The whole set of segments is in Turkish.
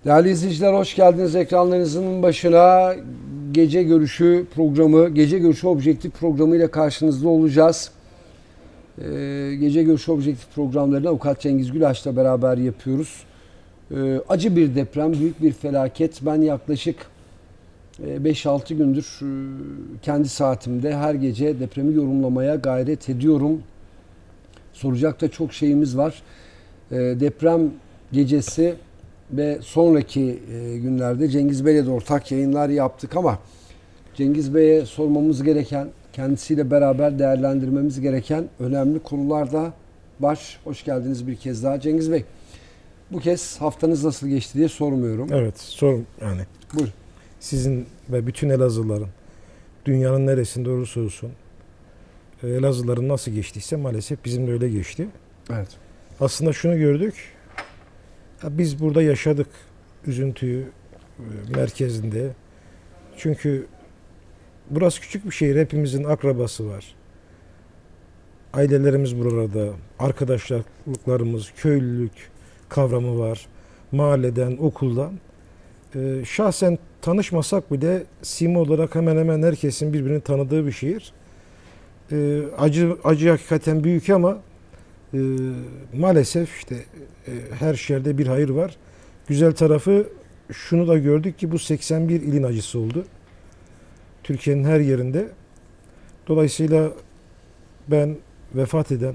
Değerli izleyiciler, hoş geldiniz ekranlarınızın başına. Gece Görüşü programı, Gece Görüşü Objektif programı ile karşınızda olacağız. Gece Görüşü Objektif programlarını Avukat Cengiz Gülaş'la beraber yapıyoruz. Acı bir deprem, büyük bir felaket. Ben yaklaşık 5-6 gündür kendi saatimde her gece depremi yorumlamaya gayret ediyorum. Soracak da çok şeyimiz var. Deprem gecesi ve sonraki günlerde Cengiz Bey'le de ortak yayınlar yaptık ama Cengiz Bey'e sormamız gereken, kendisiyle beraber değerlendirmemiz gereken önemli konular da var. Hoş geldiniz bir kez daha. Cengiz Bey, bu kez haftanız nasıl geçti diye sormuyorum. Evet, yani. Buyurun. Sizin ve bütün Elazığlıların dünyanın neresinde olursa olsun Elazığlıların nasıl geçtiyse maalesef bizim de öyle geçti. Evet. Aslında şunu gördük. Biz burada yaşadık üzüntüyü merkezinde. Çünkü burası küçük bir şehir. Hepimizin akrabası var. Ailelerimiz burada. Arkadaşlarımız, köylülük kavramı var. Mahalleden, okuldan. Şahsen tanışmasak bile sima olarak hemen hemen herkesin birbirini tanıdığı bir şehir. Acı hakikaten büyük ama maalesef işte her şerde bir hayır var. Güzel tarafı şunu da gördük ki bu 81 ilin acısı oldu. Türkiye'nin her yerinde. Dolayısıyla ben vefat eden,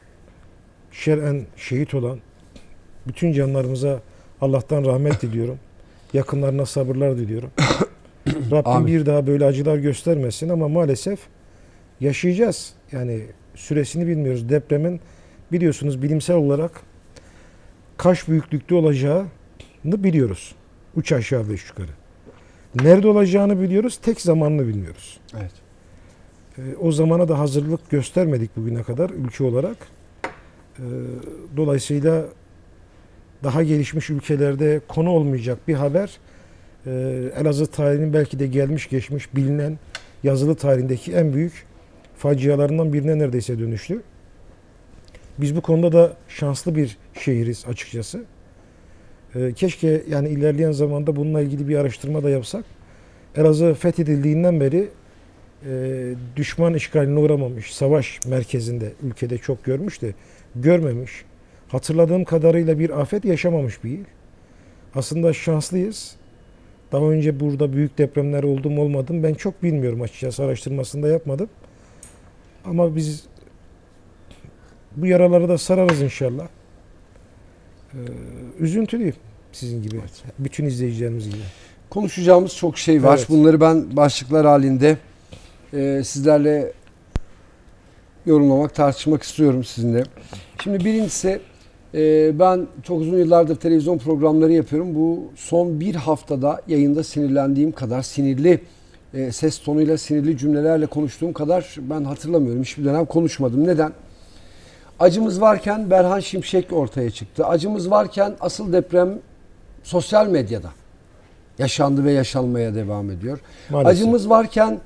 şer'en şehit olan bütün canlarımıza Allah'tan rahmet diliyorum. Yakınlarına sabırlar diliyorum. Rabbim Amin. bir daha böyle acılar göstermesin ama maalesef yaşayacağız. Yani süresini bilmiyoruz. Depremin biliyorsunuz bilimsel olarak kaç büyüklükte olacağını biliyoruz. Üç aşağı beş yukarı. Nerede olacağını biliyoruz. Tek zamanını bilmiyoruz. Evet. O zamana da hazırlık göstermedik bugüne kadar ülke olarak. Dolayısıyla daha gelişmiş ülkelerde konu olmayacak bir haber Elazığ tarihinin belki de gelmiş geçmiş bilinen yazılı tarihindeki en büyük facialarından birine neredeyse dönüştü. Biz bu konuda da şanslı bir şehiriz açıkçası. Keşke yani ilerleyen zamanda bununla ilgili bir araştırma da yapsak. Elazığ fethedildiğinden beri düşman işgaline uğramamış, savaş merkezinde ülkede çok görmüş de görmemiş. Hatırladığım kadarıyla bir afet yaşamamış bir il. Aslında şanslıyız. Daha önce burada büyük depremler oldu mu olmadı mı ben çok bilmiyorum açıkçası, araştırmasını da yapmadım. Ama biz bu yaraları da sararız inşallah. Üzüntülüyüm sizin gibi, evet. Bütün izleyicilerimiz gibi. Konuşacağımız çok şey var. Evet. Bunları ben başlıklar halinde sizlerle yorumlamak, tartışmak istiyorum sizinle. Şimdi birincisi ben çok uzun yıllardır televizyon programları yapıyorum. Bu son bir haftada yayında sinirlendiğim kadar, sinirli ses tonuyla, sinirli cümlelerle konuştuğum kadar ben hatırlamıyorum. Hiçbir dönem konuşmadım. Neden? Acımız varken Berhan Şimşek ortaya çıktı. Acımız varken asıl deprem sosyal medyada yaşandı ve yaşanmaya devam ediyor. Maalesef. Acımız varken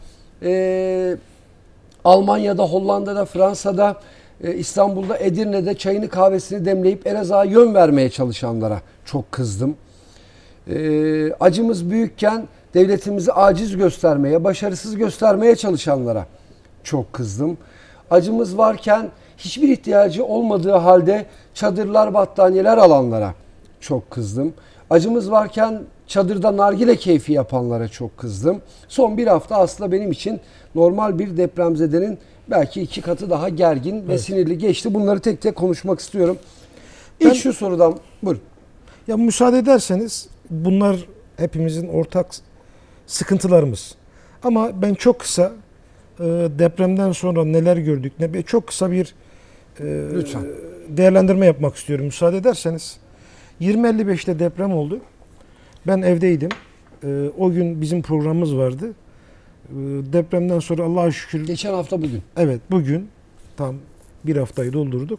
Almanya'da, Hollanda'da, Fransa'da, İstanbul'da, Edirne'de çayını kahvesini demleyip Elazığ'a yön vermeye çalışanlara çok kızdım. Acımız büyükken devletimizi aciz göstermeye, başarısız göstermeye çalışanlara çok kızdım. Acımız varken hiçbir ihtiyacı olmadığı halde çadırlar, battaniyeler alanlara çok kızdım. Acımız varken çadırda nargile keyfi yapanlara çok kızdım. Son bir hafta aslında benim için normal bir depremzedenin belki 2 katı daha gergin ve sinirli geçti. Bunları tek tek konuşmak istiyorum. İlk şu sorudan buyurun. Ya müsaade ederseniz bunlar hepimizin ortak sıkıntılarımız. Ama ben çok kısa depremden sonra neler gördük, çok kısa bir Lütfen değerlendirme yapmak istiyorum müsaade ederseniz. 20.55'te deprem oldu. Ben evdeydim. O gün bizim programımız vardı. Depremden sonra Allah'a şükür. Geçen hafta bugün. Evet, bugün tam bir haftayı doldurduk.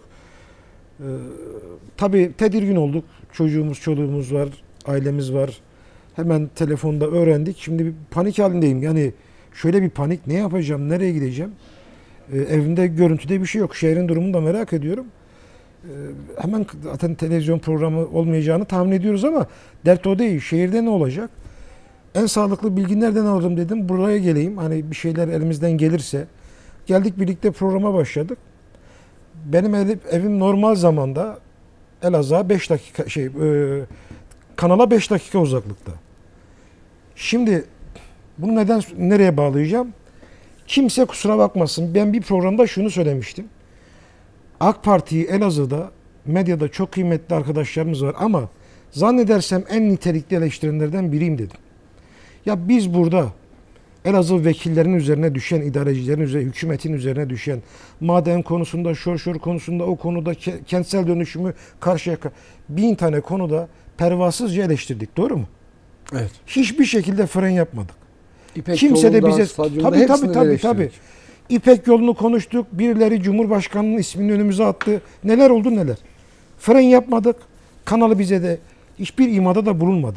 Tabii tedirgin olduk. Çocuğumuz, çoluğumuz var, ailemiz var. Hemen telefonda öğrendik. Şimdi bir panik halindeyim. Yani şöyle bir panik, ne yapacağım, nereye gideceğim? Evimde görüntüde bir şey yok. Şehrin durumunu da merak ediyorum. hemen zaten televizyon programı olmayacağını tahmin ediyoruz ama dert o değil. Şehirde ne olacak? En sağlıklı bilgi nereden alırım dedim. Buraya geleyim. Hani bir şeyler elimizden gelirse. Geldik birlikte programa başladık. Benim evim normal zamanda Elazığ'a 5 dakika kanala 5 dakika uzaklıkta. Şimdi bunu nereye bağlayacağım? Kimse kusura bakmasın. Ben bir programda şunu söylemiştim. AK Parti'yi Elazığ'da medyada çok kıymetli arkadaşlarımız var ama zannedersem en nitelikli eleştirenlerden biriyim dedim. Ya biz burada Elazığ vekillerinin üzerine düşen, idarecilerin üzerine, hükümetin üzerine düşen maden konusunda, şor konusunda, o konuda kentsel dönüşümü karşıya 1000 tane konuda pervasızca eleştirdik. Doğru mu? Evet. Hiçbir şekilde fren yapmadık. İpek Kimse de bize tabii. İpek yolunu konuştuk. Birileri Cumhurbaşkanı'nın ismini önümüze attı. Neler oldu neler. Fren yapmadık. Kanalı bize de hiçbir imada da bulunmadı.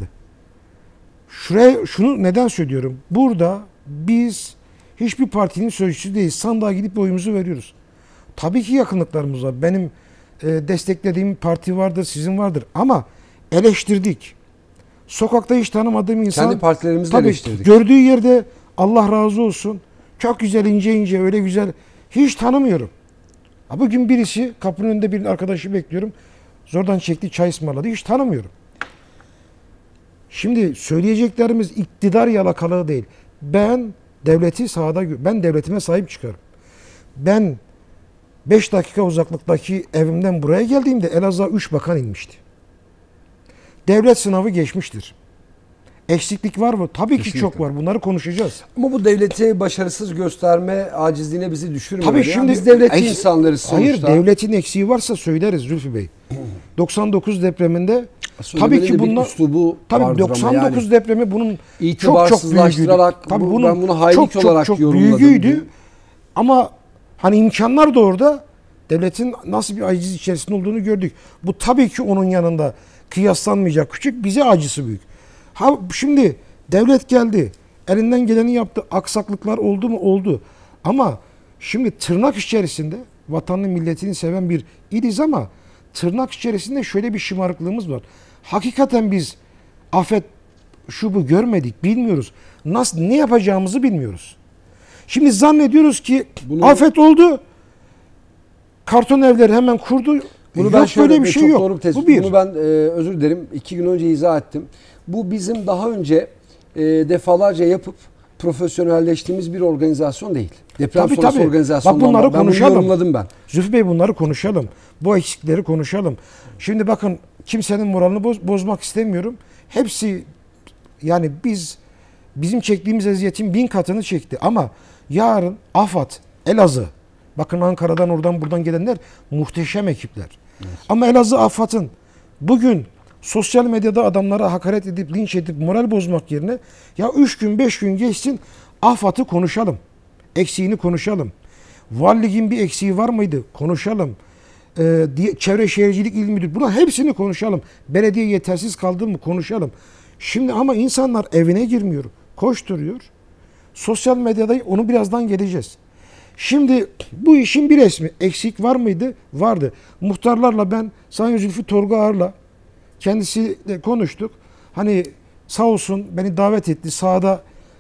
Şunu neden söylüyorum? Burada biz hiçbir partinin sözcüsü değiliz. Sandığa gidip oyumuzu veriyoruz. Tabii ki yakınlıklarımız var. Benim desteklediğim parti vardır, sizin vardır. Ama eleştirdik. Sokakta hiç tanımadığım insan... Kendi partilerimizle eleştirdik. Gördüğü yerde Allah razı olsun. Çok güzel ince öyle güzel. Hiç tanımıyorum. Bugün birisi kapının önünde bir arkadaşı bekliyorum. Zordan çekti çay ısmarladı. Hiç tanımıyorum. Şimdi söyleyeceklerimiz iktidar yalakalığı değil. Ben devletime sahip çıkarım. Ben 5 dakika uzaklıktaki evimden buraya geldiğimde Elazığ'a 3 bakan inmişti. Devlet sınavı geçmiştir. Eksiklik var mı? Tabii ki çok var. Bunları konuşacağız. Ama bu devleti başarısız gösterme acizliğine bizi düşürmüyor. Tabii şimdi biz devletçi insanlarız sonuçta. Hayır, devletin eksiği varsa söyleriz Zülfü Bey. 99 depreminde tabii ki bunlar tabii 99 depremi bunun çok büyüğüydü. Tabii bunun ben bunu hainlik olarak çok yorumladım. Büyüğüydü. Ama hani imkanlar da orada, devletin nasıl bir aciz içerisinde olduğunu gördük. Bu tabii ki onun yanında kıyaslanmayacak küçük, bize acısı büyük. Şimdi devlet geldi. Elinden geleni yaptı. Aksaklıklar oldu mu? Oldu. Ama şimdi tırnak içerisinde vatanını milletini seven bir iliz ama tırnak içerisinde şöyle bir şımarıklığımız var. Hakikaten biz afet bu görmedik, bilmiyoruz. Ne yapacağımızı bilmiyoruz. Şimdi zannediyoruz ki afet oldu. Karton evleri hemen kurdu. Bunu ben böyle bir şey yok. Doğru bir tespit. Bunu ben özür dilerim 2 gün önce izah ettim. Bu bizim daha önce defalarca yapıp profesyonelleştiğimiz bir organizasyon değil. Deprem sonrası organizasyon. Bak bunları konuşalım. Bunu yorumladım ben. Zülfü Bey bunları konuşalım. Bu eksikleri konuşalım. Şimdi bakın kimsenin moralini bozmak istemiyorum. Hepsi yani bizim çektiğimiz eziyetin 1000 katını çekti. Ama yarın AFAD, Elazığ, bakın Ankara'dan oradan buradan gelenler muhteşem ekipler. Evet. Ama Elazığ AFAD'ın bugün sosyal medyada adamlara hakaret edip, linç edip, moral bozmak yerine ya 3 gün 5 gün geçsin AFAD'ı konuşalım. Eksiğini konuşalım. Valilik'in bir eksiği var mıydı? Konuşalım. Çevre Şehircilik İl Müdürlüğü. Bunların hepsini konuşalım. Belediye yetersiz kaldı mı? Konuşalım. Şimdi ama insanlar evine girmiyor. Koşturuyor. Sosyal medyada onu birazdan geleceğiz. Şimdi bu işin bir resmi. Eksik var mıydı? Vardı. Muhtarlarla ben Sayın Zülfü Torgaağar'la kendisiyle konuştuk. Hani sağ olsun beni davet etti. Sahada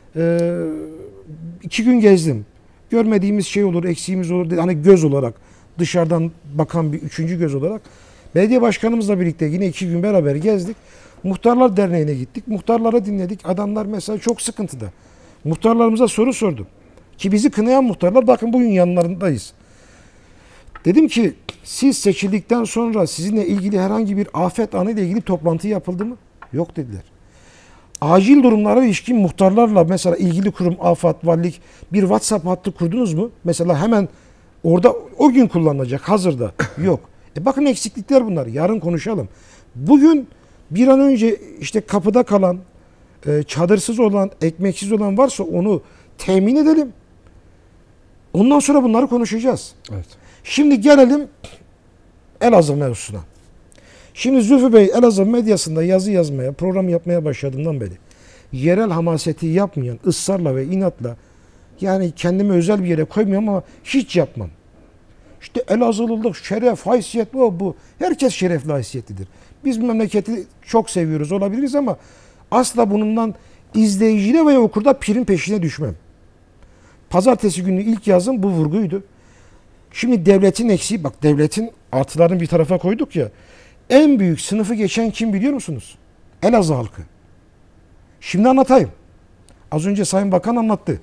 2 gün gezdim. Görmediğimiz şey olur, eksiğimiz olur dedi. Hani göz olarak, dışarıdan bakan bir 3. göz olarak. Belediye başkanımızla birlikte yine 2 gün beraber gezdik. Muhtarlar Derneği'ne gittik. Muhtarlara dinledik. Adamlar mesela çok sıkıntıda. Muhtarlarımıza soru sordum. Ki bizi kınayan muhtarlar bakın bugün yanlarındayız. Dedim ki siz seçildikten sonra sizinle ilgili herhangi bir afet anıyla ilgili toplantı yapıldı mı? Yok dediler. Acil durumlara ilişkin muhtarlarla mesela ilgili kurum, AFAD, valilik bir WhatsApp hattı kurdunuz mu? Mesela hemen orada o gün kullanılacak hazırda. Yok. Bakın eksiklikler bunlar. Yarın konuşalım. Bugün bir an önce işte kapıda kalan, çadırsız olan, ekmeksiz olan varsa onu temin edelim. Ondan sonra bunları konuşacağız. Evet. Şimdi gelelim Elazığ mevzusuna. Şimdi Zülfü Bey Elazığ medyasında yazı yazmaya, program yapmaya başladığından beri yerel hamaseti yapmayan, ısrarla ve inatla yani kendimi özel bir yere koymuyorum ama hiç yapmam. İşte Elazığlılık, şeref, haysiyet bu. Herkes şerefli, haysiyetlidir. Biz memleketi çok seviyoruz olabiliriz ama asla bundan izleyiciyle veya okurda pirin peşine düşmem. Pazartesi günü ilk yazım bu vurguydu. Şimdi devletin eksiği, bak devletin artılarını bir tarafa koyduk ya. En büyük sınıfı geçen kim biliyor musunuz? Elazığ halkı. Şimdi anlatayım. Az önce Sayın Bakan anlattı.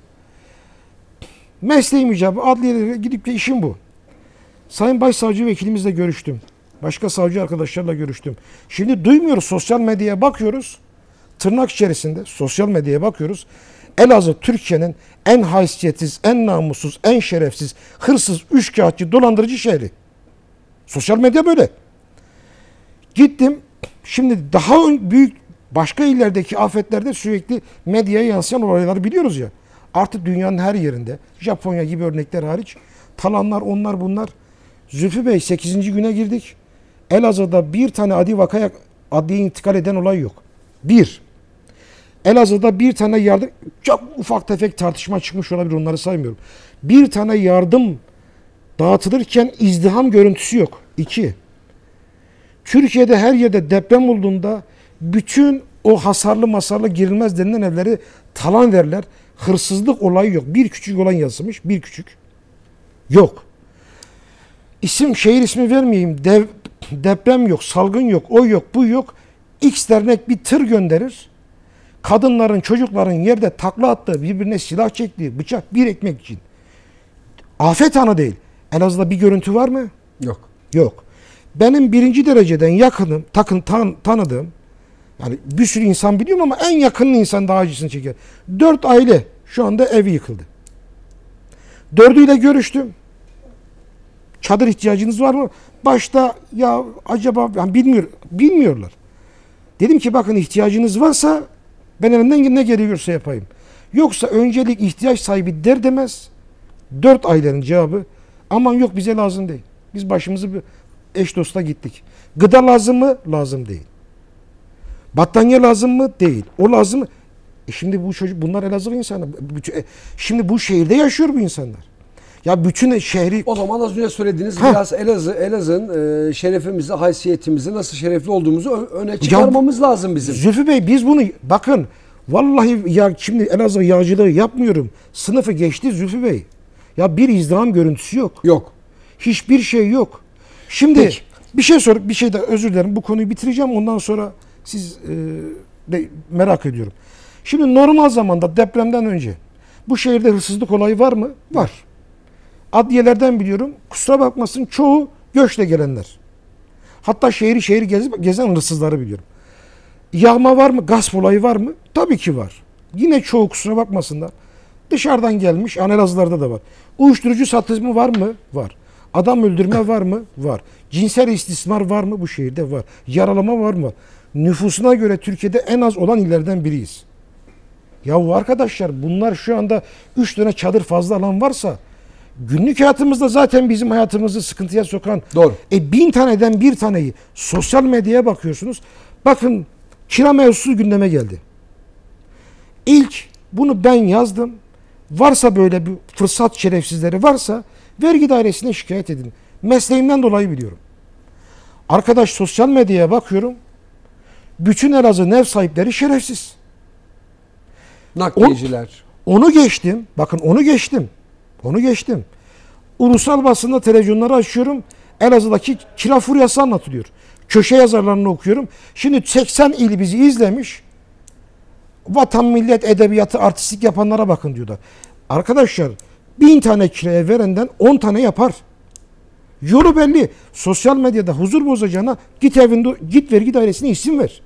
Mesleğim icabı adliyelere gidip de işim bu. Sayın Başsavcı vekilimizle görüştüm. Başka savcı arkadaşlarla görüştüm. Şimdi duymuyoruz, sosyal medyaya bakıyoruz. Tırnak içerisinde sosyal medyaya bakıyoruz. Elazığ Türkiye'nin en haysiyetsiz, en namussuz, en şerefsiz, hırsız, üçkağıtçı, dolandırıcı şehri. Sosyal medya böyle. Gittim. Şimdi daha büyük başka illerdeki afetlerde sürekli medyaya yansıyan olayları biliyoruz ya. Artık dünyanın her yerinde, Japonya gibi örnekler hariç, talanlar, onlar bunlar. Zülfü Bey 8. güne girdik. Elazığ'da bir tane adi vakaya adliye intikal eden olay yok. Bir. Elazığ'da bir tane yardım, çok ufak tefek tartışma çıkmış olabilir, onları saymıyorum. Bir tane yardım dağıtılırken izdiham görüntüsü yok. İki. Türkiye'de her yerde deprem olduğunda bütün o hasarlı masarlı girilmez denilen evleri talan ederler. Hırsızlık olayı yok. Bir küçük olay yazılmış, bir küçük. Yok. Şehir ismi vermeyeyim. Deprem yok, salgın yok, o yok, bu yok. X dernek bir tır gönderir. Kadınların, çocukların yerde takla attığı, birbirine silah çektiği, bıçak, bir ekmek için. Afet anı değil. Elazığ'da bir görüntü var mı? Yok. Yok. Benim birinci dereceden yakınım, tanıdığım, yani bir sürü insan biliyorum ama en yakın insan daha acısını çeker. 4 aile şu anda evi yıkıldı. 4'üyle görüştüm. Çadır ihtiyacınız var mı? Başta ya acaba yani bilmiyorlar. Dedim ki bakın ihtiyacınız varsa ben elimden ne gerekiyorsa yapayım. Yoksa öncelik ihtiyaç sahibi der demez 4 ailenin cevabı aman yok bize lazım değil. Biz başımızı bir eş dosta gittik. Gıda lazım mı? Lazım değil. Battaniye lazım mı? Değil. O lazım mı? Şimdi bu çocuk bunlar Elazığ insanı. Şimdi bu şehirde yaşıyor bu insanlar. Ya bütün şehri... O zaman az önce söylediğiniz biraz Elazığ'ın şerefimizi, haysiyetimizi, nasıl şerefli olduğumuzu öne çıkarmamız lazım bizim. Zülfü Bey biz bunu bakın vallahi ya şimdi Elazığ yağcılığı yapmıyorum. Sınıfı geçti Zülfü Bey. Ya bir izdiham görüntüsü yok. Yok. Hiçbir şey yok. Şimdi Peki. bir şey de özür dilerim bu konuyu bitireceğim ondan sonra siz de merak ediyorum. Şimdi normal zamanda depremden önce bu şehirde hırsızlık olayı var mı? Var. Adliyelerden biliyorum. Kusura bakmasın çoğu göçle gelenler. Hatta şehri gezen hırsızları biliyorum. Yağma var mı? Gasp olayı var mı? Tabii ki var. Yine çoğu kusura bakmasınlar. Dışarıdan gelmiş. Elazığlarda da var. Uyuşturucu satımı var mı? Var. Adam öldürme var mı? Var. Cinsel istismar var mı? Bu şehirde var. Yaralama var mı? Nüfusuna göre Türkiye'de en az olan illerden biriyiz. Yahu arkadaşlar bunlar şu anda 3 tane çadır fazla alan varsa günlük hayatımızda zaten bizim hayatımızı sıkıntıya sokan Doğru. 1000 taneden bir taneyi sosyal medyaya bakıyorsunuz. Bakın kira mevzusu gündeme geldi. İlk bunu ben yazdım. Varsa böyle bir fırsat şerefsizleri varsa vergi dairesine şikayet edin. Mesleğimden dolayı biliyorum. Arkadaş sosyal medyaya bakıyorum. Bütün Elazığ ev sahipleri şerefsiz. Nakliyeciler. Onu geçtim. Bakın onu geçtim. Onu geçtim. Ulusal basında televizyonları açıyorum. Elazığ'daki kira furyası anlatılıyor. Köşe yazarlarını okuyorum. Şimdi 80 il bizi izlemiş. Vatan, millet, edebiyatı, artistlik yapanlara bakın diyorlar. Arkadaşlar 1000 tane kiraya verenden 10 tane yapar. Yolu belli. Sosyal medyada huzur bozacağına git vergi dairesine isim ver.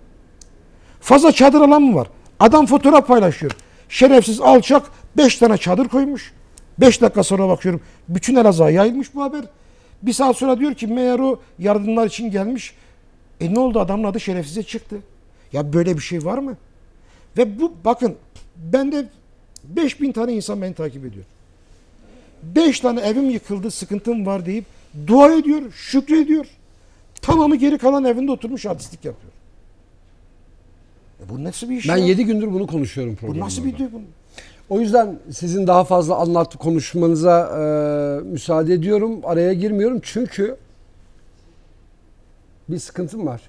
Fazla çadır alan mı var? Adam fotoğraf paylaşıyor. Şerefsiz alçak 5 tane çadır koymuş. 5 dakika sonra bakıyorum bütün Elazığ'a yayılmış bu haber. Bir saat sonra diyor ki meğer o yardımlar için gelmiş. Ne oldu adamın adı şerefsize çıktı. Ya böyle bir şey var mı? Ve bu bakın bende 5000 tane insan beni takip ediyor. 5 tane evim yıkıldı sıkıntım var deyip dua ediyor, şükrediyor. Tamamı geri kalan evinde oturmuş artistlik yapıyor. Bu nasıl bir iş Ben ya? 7 gündür bunu konuşuyorum Bu programda. nasıl bir duygu? O yüzden sizin daha fazla konuşmanıza müsaade ediyorum. Araya girmiyorum çünkü bir sıkıntım var.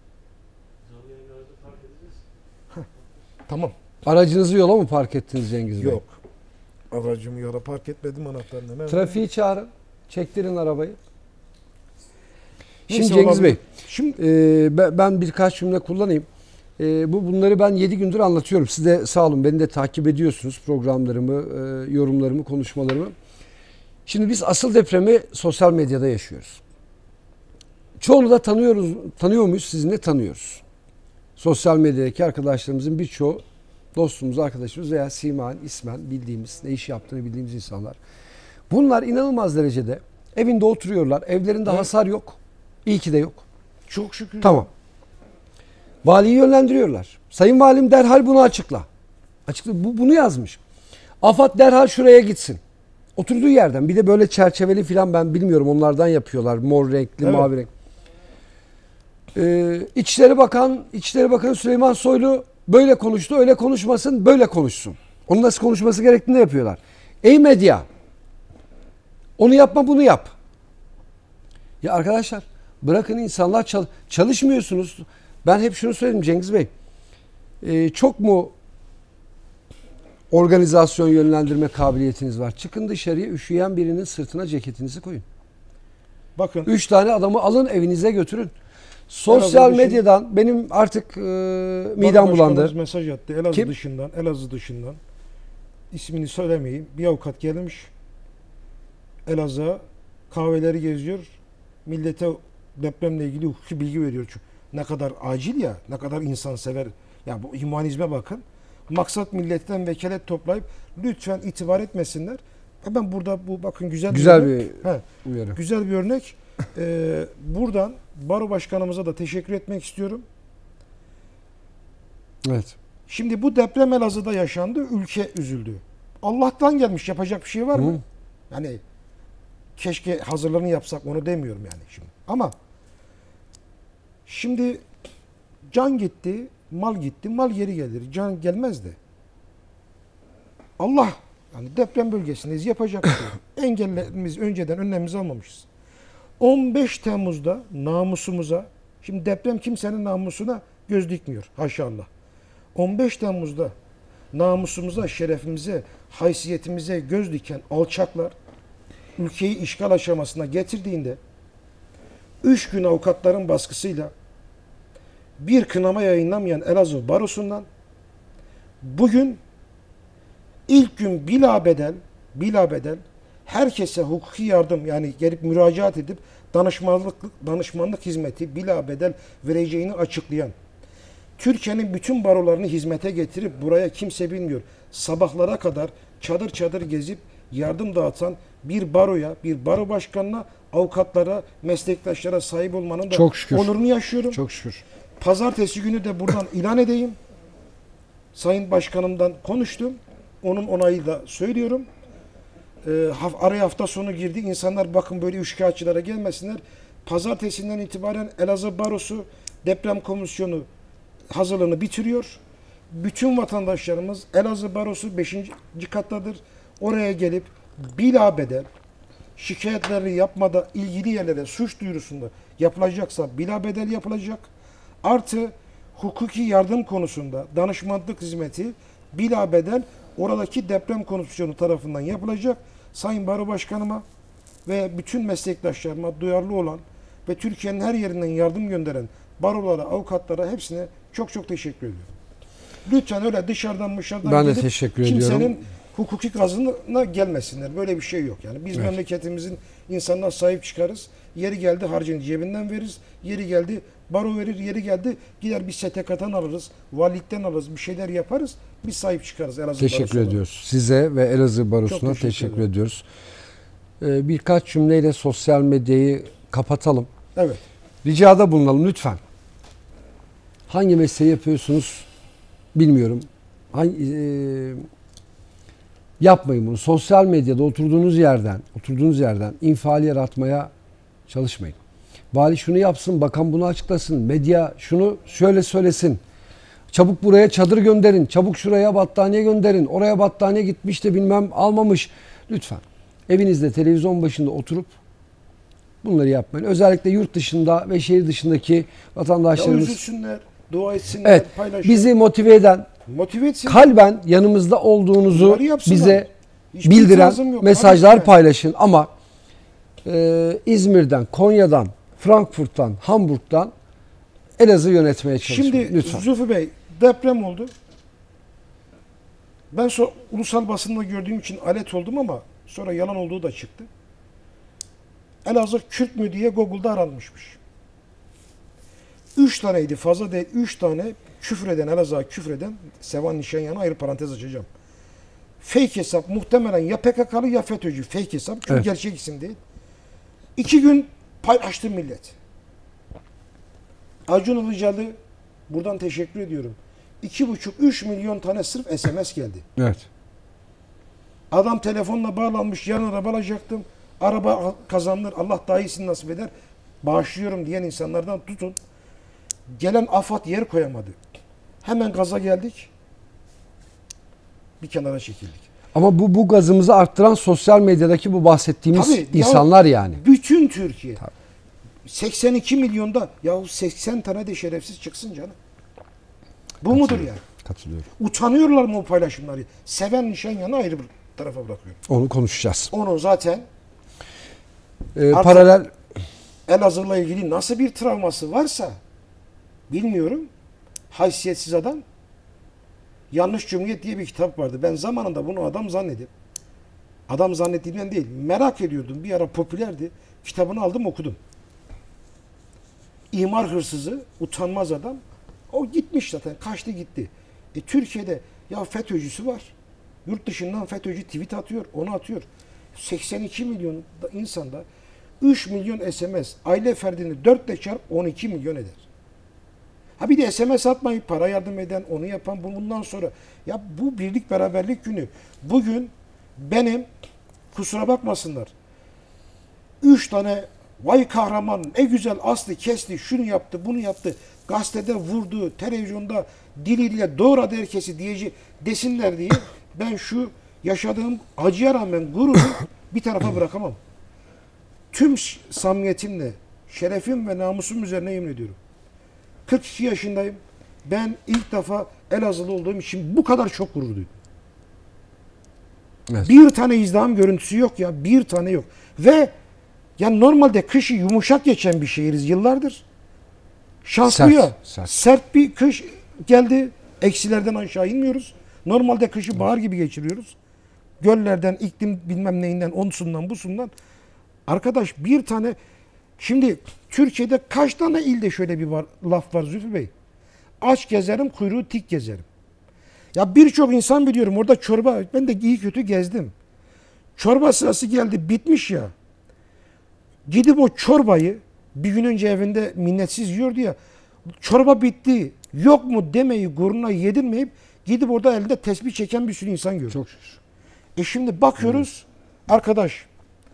Tamam. Aracınızı yola mı park ettiniz Cengiz Bey? Yok. Aracımı yola park etmedim, anahtarını hemen. Trafiği çağırın. Çektirin arabayı. Neyse, Şimdi Cengiz olabilir. Bey, Şimdi ben birkaç cümle kullanayım. Bunları ben 7 gündür anlatıyorum. Siz de sağ olun, beni de takip ediyorsunuz, programlarımı, yorumlarımı, konuşmalarımı. Şimdi biz asıl depremi sosyal medyada yaşıyoruz. Çoğunu da tanıyor muyuz? Sizinle tanıyoruz. Sosyal medyadaki arkadaşlarımızın birçoğu dostumuz, arkadaşımız veya simaen, ismen bildiğimiz, ne iş yaptığını bildiğimiz insanlar. Bunlar inanılmaz derecede evinde oturuyorlar. Evlerinde hasar yok. İyi ki de yok. çok şükür. Tamam. Valiyi yönlendiriyorlar. Sayın Valim derhal bunu açıkla. Bunu yazmış. AFAD derhal şuraya gitsin. Oturduğu yerden. Bir de böyle çerçeveli falan, ben bilmiyorum, onlardan yapıyorlar. Mor renkli, Evet. mavi renk. İçişleri Bakanı Süleyman Soylu böyle konuştu, öyle konuşmasın, böyle konuşsun. Onun nasıl konuşması gerektiğini yapıyorlar. Ey medya, onu yapma, bunu yap. Ya arkadaşlar, bırakın insanlar çalışmıyorsunuz. Ben hep şunu söyledim Cengiz Bey. Çok mu organizasyon yönlendirme kabiliyetiniz var? Çıkın dışarıya, üşüyen birinin sırtına ceketinizi koyun. Bakın 3 tane adamı alın, evinize götürün. Sosyal medyadan benim artık midem bulandı. Mesaj attı. Elazığ dışından ismini söylemeyeyim. Bir avukat gelmiş. Elazığ'a kahveleri geziyor. Millete depremle ilgili hukuki bilgi veriyor. Çünkü ne kadar acil ya, ne kadar insansever. Ya bu hümanizme bakın. Maksat milletten vekalet toplayıp lütfen itibar etmesinler. Ben burada bakın güzel bir uyarı. güzel bir örnek. Buradan baro başkanımıza da teşekkür etmek istiyorum. Evet. Şimdi bu deprem Elazığ'da yaşandı. Ülke üzüldü. Allah'tan gelmiş. Yapacak bir şey var mı? Yani keşke hazırlarını yapsak, onu demiyorum yani şimdi. Ama şimdi can gitti, mal gitti. Mal geri gelir. Can gelmez de. Allah, yani deprem bölgesindeyiz. Yapacak bir şey yok. Engellerimiz önceden önlemimizi almamışız. 15 Temmuz'da namusumuza, şimdi deprem kimsenin namusuna göz dikmiyor. Haşallah. 15 Temmuz'da namusumuza, şerefimize, haysiyetimize göz diken alçaklar ülkeyi işgal aşamasına getirdiğinde 3 gün avukatların baskısıyla bir kınama yayınlamayan Elazığ Barosu'ndan bugün ilk gün bilabedel herkese hukuki yardım, yani gelip müracaat edip danışmanlık hizmeti bilabedel vereceğini açıklayan, Türkiye'nin bütün barolarını hizmete getirip buraya kimse bilmiyor, sabahlara kadar çadır çadır gezip yardım dağıtan bir baroya, bir baro başkanına, avukatlara, meslektaşlara sahip olmanın da çok şükür onurunu yaşıyorum. Çok şükür. Pazartesi günü de buradan ilan edeyim. Sayın Başkanımdan konuştum. Onun onayıyla da söylüyorum. Araya hafta sonu girdi. İnsanlar bakın böyle üçkağıtçılara gelmesinler. Pazartesinden itibaren Elazığ Barosu Deprem Komisyonu hazırlığını bitiriyor. Bütün vatandaşlarımız, Elazığ Barosu 5. kattadır. Oraya gelip bilabedel şikayetleri yapmada, ilgili yerlere suç duyurusunda yapılacaksa bilabedel yapılacak. Artı hukuki yardım konusunda danışmanlık hizmeti bilabedel oradaki deprem komisyonu tarafından yapılacak. Sayın Baro Başkanıma ve bütün meslektaşlarıma duyarlı olan ve Türkiye'nin her yerinden yardım gönderen barolara, avukatlara, hepsine çok çok teşekkür ediyorum. Lütfen öyle dışarıdan ben de teşekkür kimsenin ediyorum. hukuki gazına gelmesinler. Böyle bir şey yok yani. Biz memleketimizin insanına sahip çıkarız. Yeri geldi harcını cebinden veririz. Yeri geldi baro verir. Yeri geldi gider bir STK'dan alırız. Valilikten alırız. Bir şeyler yaparız. Biz sahip çıkarız Elazığ Teşekkür Barosu'na. ediyoruz. Size ve Elazığ Barosu'na Çok teşekkür ediyoruz. Birkaç cümleyle sosyal medyayı kapatalım. Evet. Ricada bulunalım lütfen. Hangi mesleği yapıyorsunuz bilmiyorum. Yapmayın bunu. Sosyal medyada oturduğunuz yerden infial yaratmaya çalışmayın. Vali şunu yapsın, bakan bunu açıklasın, medya şunu şöyle söylesin. Çabuk buraya çadır gönderin. Çabuk şuraya battaniye gönderin. Oraya battaniye gitmiş de bilmem almamış. Lütfen evinizde televizyon başında oturup bunları yapmayın. Özellikle yurt dışında ve şehir dışındaki Ya vatandaşlarımız üzülsünler, dua etsinler, evet, paylaşın. bizi motive eden, Motive etsinler. kalben yanımızda olduğunuzu Bunları yapsınlar. bize Hiçbir bildiren itirazım yok. mesajlar Tabii ki. paylaşın ama İzmir'den, Konya'dan, Frankfurt'tan, Hamburg'dan Elazığ yönetmeye çalışın. Şimdi Lütfen. Zülfü Bey, deprem oldu. Ben ulusal basında gördüğüm için alet oldum ama sonra yalan olduğu da çıktı. Elazığ Kürt mü diye Google'da aranmışmış. 3 taneydi, fazla değil. 3 tane küfreden, Elazığ'a küfreden, Sevan Nişanyan'a ayrı parantez açacağım. Fake hesap, muhtemelen ya PKK'lı ya FETÖ'cü. Fake hesap, çünkü Evet. gerçek isim değil. 2 gün paylaştı millet. Acun Ilıcalı, buradan teşekkür ediyorum. 2,5-3 milyon tane sırf SMS geldi. Evet. Adam telefonla bağlanmış, yarın araba alacaktım. Araba kazanılır, Allah daha iyisini nasip eder. Bağışlıyorum diyen insanlardan tutun. Gelen AFAD yer koyamadı. Hemen gaza geldik. Bir kenara çekildik. Ama bu gazımızı arttıran sosyal medyadaki bu bahsettiğimiz Tabii, insanlar yani. Bütün Türkiye. Tabii. 82 milyonda yahu 80 tane de şerefsiz çıksın canım. Bu mudur yani? Katılıyorum. Utanıyorlar mı o paylaşımları? Seven Nişanyan'ı ayrı bir tarafa bırakıyorum. Onu konuşacağız. Onu zaten Paralel Elazığ'la ilgili nasıl bir travması varsa bilmiyorum. Haysiyetsiz adam. Yanlış Cumhuriyet diye bir kitap vardı. Ben zamanında bunu adam zannettiğimden değil, merak ediyordum. Bir ara popülerdi. Kitabını aldım, okudum. İmar hırsızı, utanmaz adam. O gitmiş zaten. Kaçtı gitti. Türkiye'de ya FETÖ'cüsü var. Yurt dışından FETÖ'cü tweet atıyor, onu atıyor. 82 milyon insanda 3 milyon SMS, aile ferdini 4 ile çarp 12 milyon eder. Ha bir de SMS atmayıp para yardım eden, onu yapan bundan sonra. Ya bu birlik beraberlik günü. Bugün benim, kusura bakmasınlar, 3 tane vay kahraman ne güzel aslı kesti, şunu yaptı, bunu yaptı, gazetede vurdu, televizyonda diliyle doğradı herkesi desinler diye ben şu yaşadığım acıya rağmen gururu bir tarafa bırakamam. Tüm samimiyetimle, şerefim ve namusum üzerine yemin ediyorum. 42 yaşındayım. Ben ilk defa Elazığlı olduğum için bu kadar çok gurur duydum. evet. Bir tane izdiham görüntüsü yok ya. Bir tane yok. Ve yani normalde kışı yumuşak geçen bir şehiriz yıllardır. Şanslı ya. Sert bir kış geldi. Eksilerden aşağı inmiyoruz. Normalde kışı bahar gibi geçiriyoruz. Göllerden, iklim bilmem neyinden, onsundan, busundan. Arkadaş bir tane, şimdi Türkiye'de kaç tane ilde şöyle bir laf var Zülfü Bey? Aç gezerim, kuyruğu tik gezerim. Ya birçok insan biliyorum orada çorba, ben de iyi kötü gezdim. Çorba sırası geldi, bitmiş ya. Gidip o çorbayı bir gün önce evinde minnetsiz yiyordu ya. Çorba bitti, yok mu demeyi gururuna yedirmeyip gidip orada elinde tesbih çeken bir sürü insan gördüm. Çok şükür. Şimdi bakıyoruz arkadaş,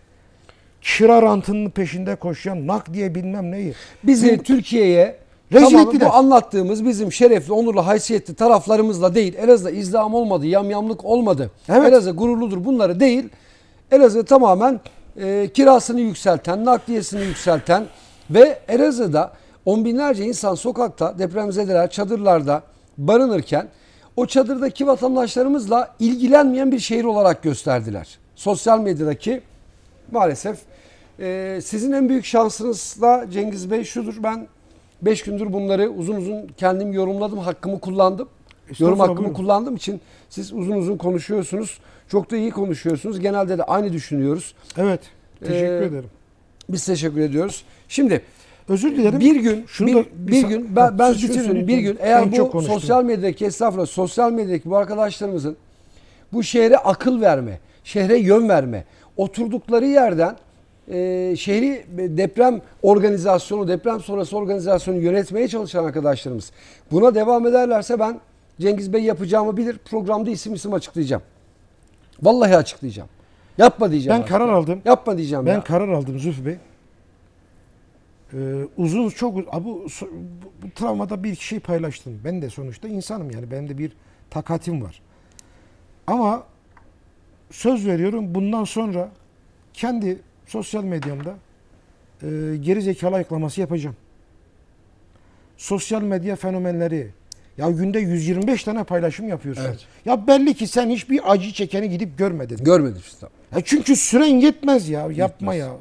kira rantının peşinde koşan nakliye bilmem neyi. Bizi Türkiye'ye rezil tamamen ettiler. bu anlattığımız bizim şerefli, onurlu, haysiyetli taraflarımızla değil. Elazığ'da izdiham olmadı, yamyamlık olmadı. Evet. Elazığ gururludur bunları değil. Elazığ tamamen kirasını yükselten, nakliyesini yükselten ve Elazığ'da on binlerce insan sokakta, depremzedeler çadırlarda barınırken o çadırdaki vatandaşlarımızla ilgilenmeyen bir şehir olarak gösterdiler. Sosyal medyadaki maalesef sizin en büyük şansınızla Cengiz Bey şudur: ben 5 gündür bunları uzun uzun kendim yorumladım, hakkımı kullandım. Yorum hakkımı buyurun. kullandığım için siz uzun uzun konuşuyorsunuz. Çok da iyi konuşuyorsunuz. Genelde de aynı düşünüyoruz. Evet. Teşekkür ederim. Biz teşekkür ediyoruz. Şimdi Özür dilerim. bir gün Şunu da bir gün ben bitiriyorum. Bir gün eğer bu konuştum. sosyal medyadaki estağfurullah sosyal medyadaki bu arkadaşlarımızın bu şehre akıl verme, şehre yön verme, oturdukları yerden şehri deprem organizasyonu, deprem sonrası organizasyonu yönetmeye çalışan arkadaşlarımız buna devam ederlerse ben Cengiz Bey yapacağımı bilir. Programda isim açıklayacağım. Vallahi açıklayacağım. Yapma diyeceğim. Ben karar aldım. Yapma diyeceğim Ben ya. karar aldım Zülfü Bey. Bu travmada bir şey paylaştım. Ben de sonuçta insanım yani. Benim de bir takatim var. Ama söz veriyorum, bundan sonra kendi sosyal medyamda geri zekalı ayıklaması yapacağım. Sosyal medya fenomenleri, ya günde 125 tane paylaşım yapıyorsun. Evet. Ya belli ki sen hiçbir acı çekeni gidip görmedin. Görmedim işte. Çünkü süren yetmez ya. Yapma ya.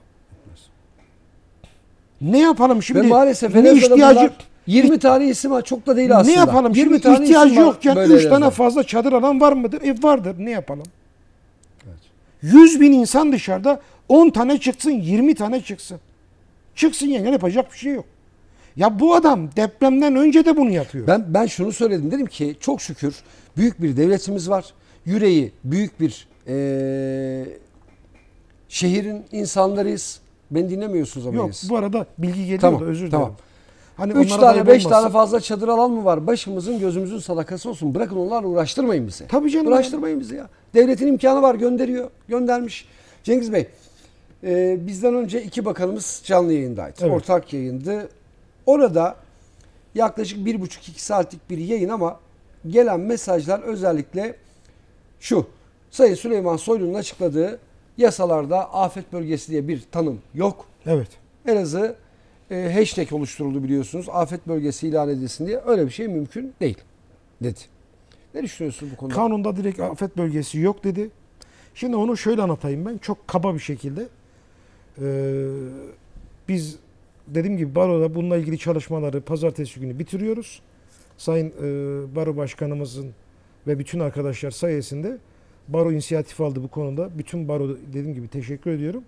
Ne yapalım şimdi? Ve maalesef ne ihtiyacı 20 tane isim var. Çok da değil aslında. Ne yapalım? 20 Şimdi tane ihtiyacı isim var yokken böyle 3 tane yazan. fazla çadır alan var mıdır? Vardır. Ne yapalım? Evet. 100 bin insan dışarıda, 10 tane çıksın, 20 tane çıksın. Çıksın yani, yapacak bir şey yok. Ya bu adam depremden önce de bunu yapıyor. Ben şunu söyledim. Dedim ki çok şükür büyük bir devletimiz var. Yüreği büyük bir şehrin insanlarıyız. Beni dinlemiyorsunuz ama. Yok, bu arada bilgi geliyor Tamam, da özür dilerim. tamam. Hani 3 onlara da tane 5 olmasın. tane fazla çadır alan mı var? Başımızın gözümüzün sadakası olsun. Bırakın onlarla uğraştırmayın bizi. Tabii canım. Uğraştırmayın bizi ya. Devletin imkanı var, gönderiyor. Göndermiş. Cengiz Bey, bizden önce 2 bakanımız canlı yayındaydı. Evet. Ortak yayındı. Orada yaklaşık 1,5-2 saatlik bir yayın ama gelen mesajlar özellikle şu. Sayın Süleyman Soylu'nun açıkladığı yasalarda afet bölgesi diye bir tanım yok. Evet. Elazığ hashtag oluşturuldu biliyorsunuz. Afet bölgesi ilan edilsin diye. Öyle bir şey mümkün değil dedi. Ne düşünüyorsunuz bu konuda? Kanunda direkt afet bölgesi yok dedi. Şimdi onu şöyle anlatayım ben. Çok kaba bir şekilde. Biz dediğim gibi baroda bununla ilgili çalışmaları pazartesi günü bitiriyoruz. Sayın Baro Başkanımızın ve bütün arkadaşlar sayesinde baro inisiyatif aldı bu konuda. Bütün baro, dediğim gibi, teşekkür ediyorum.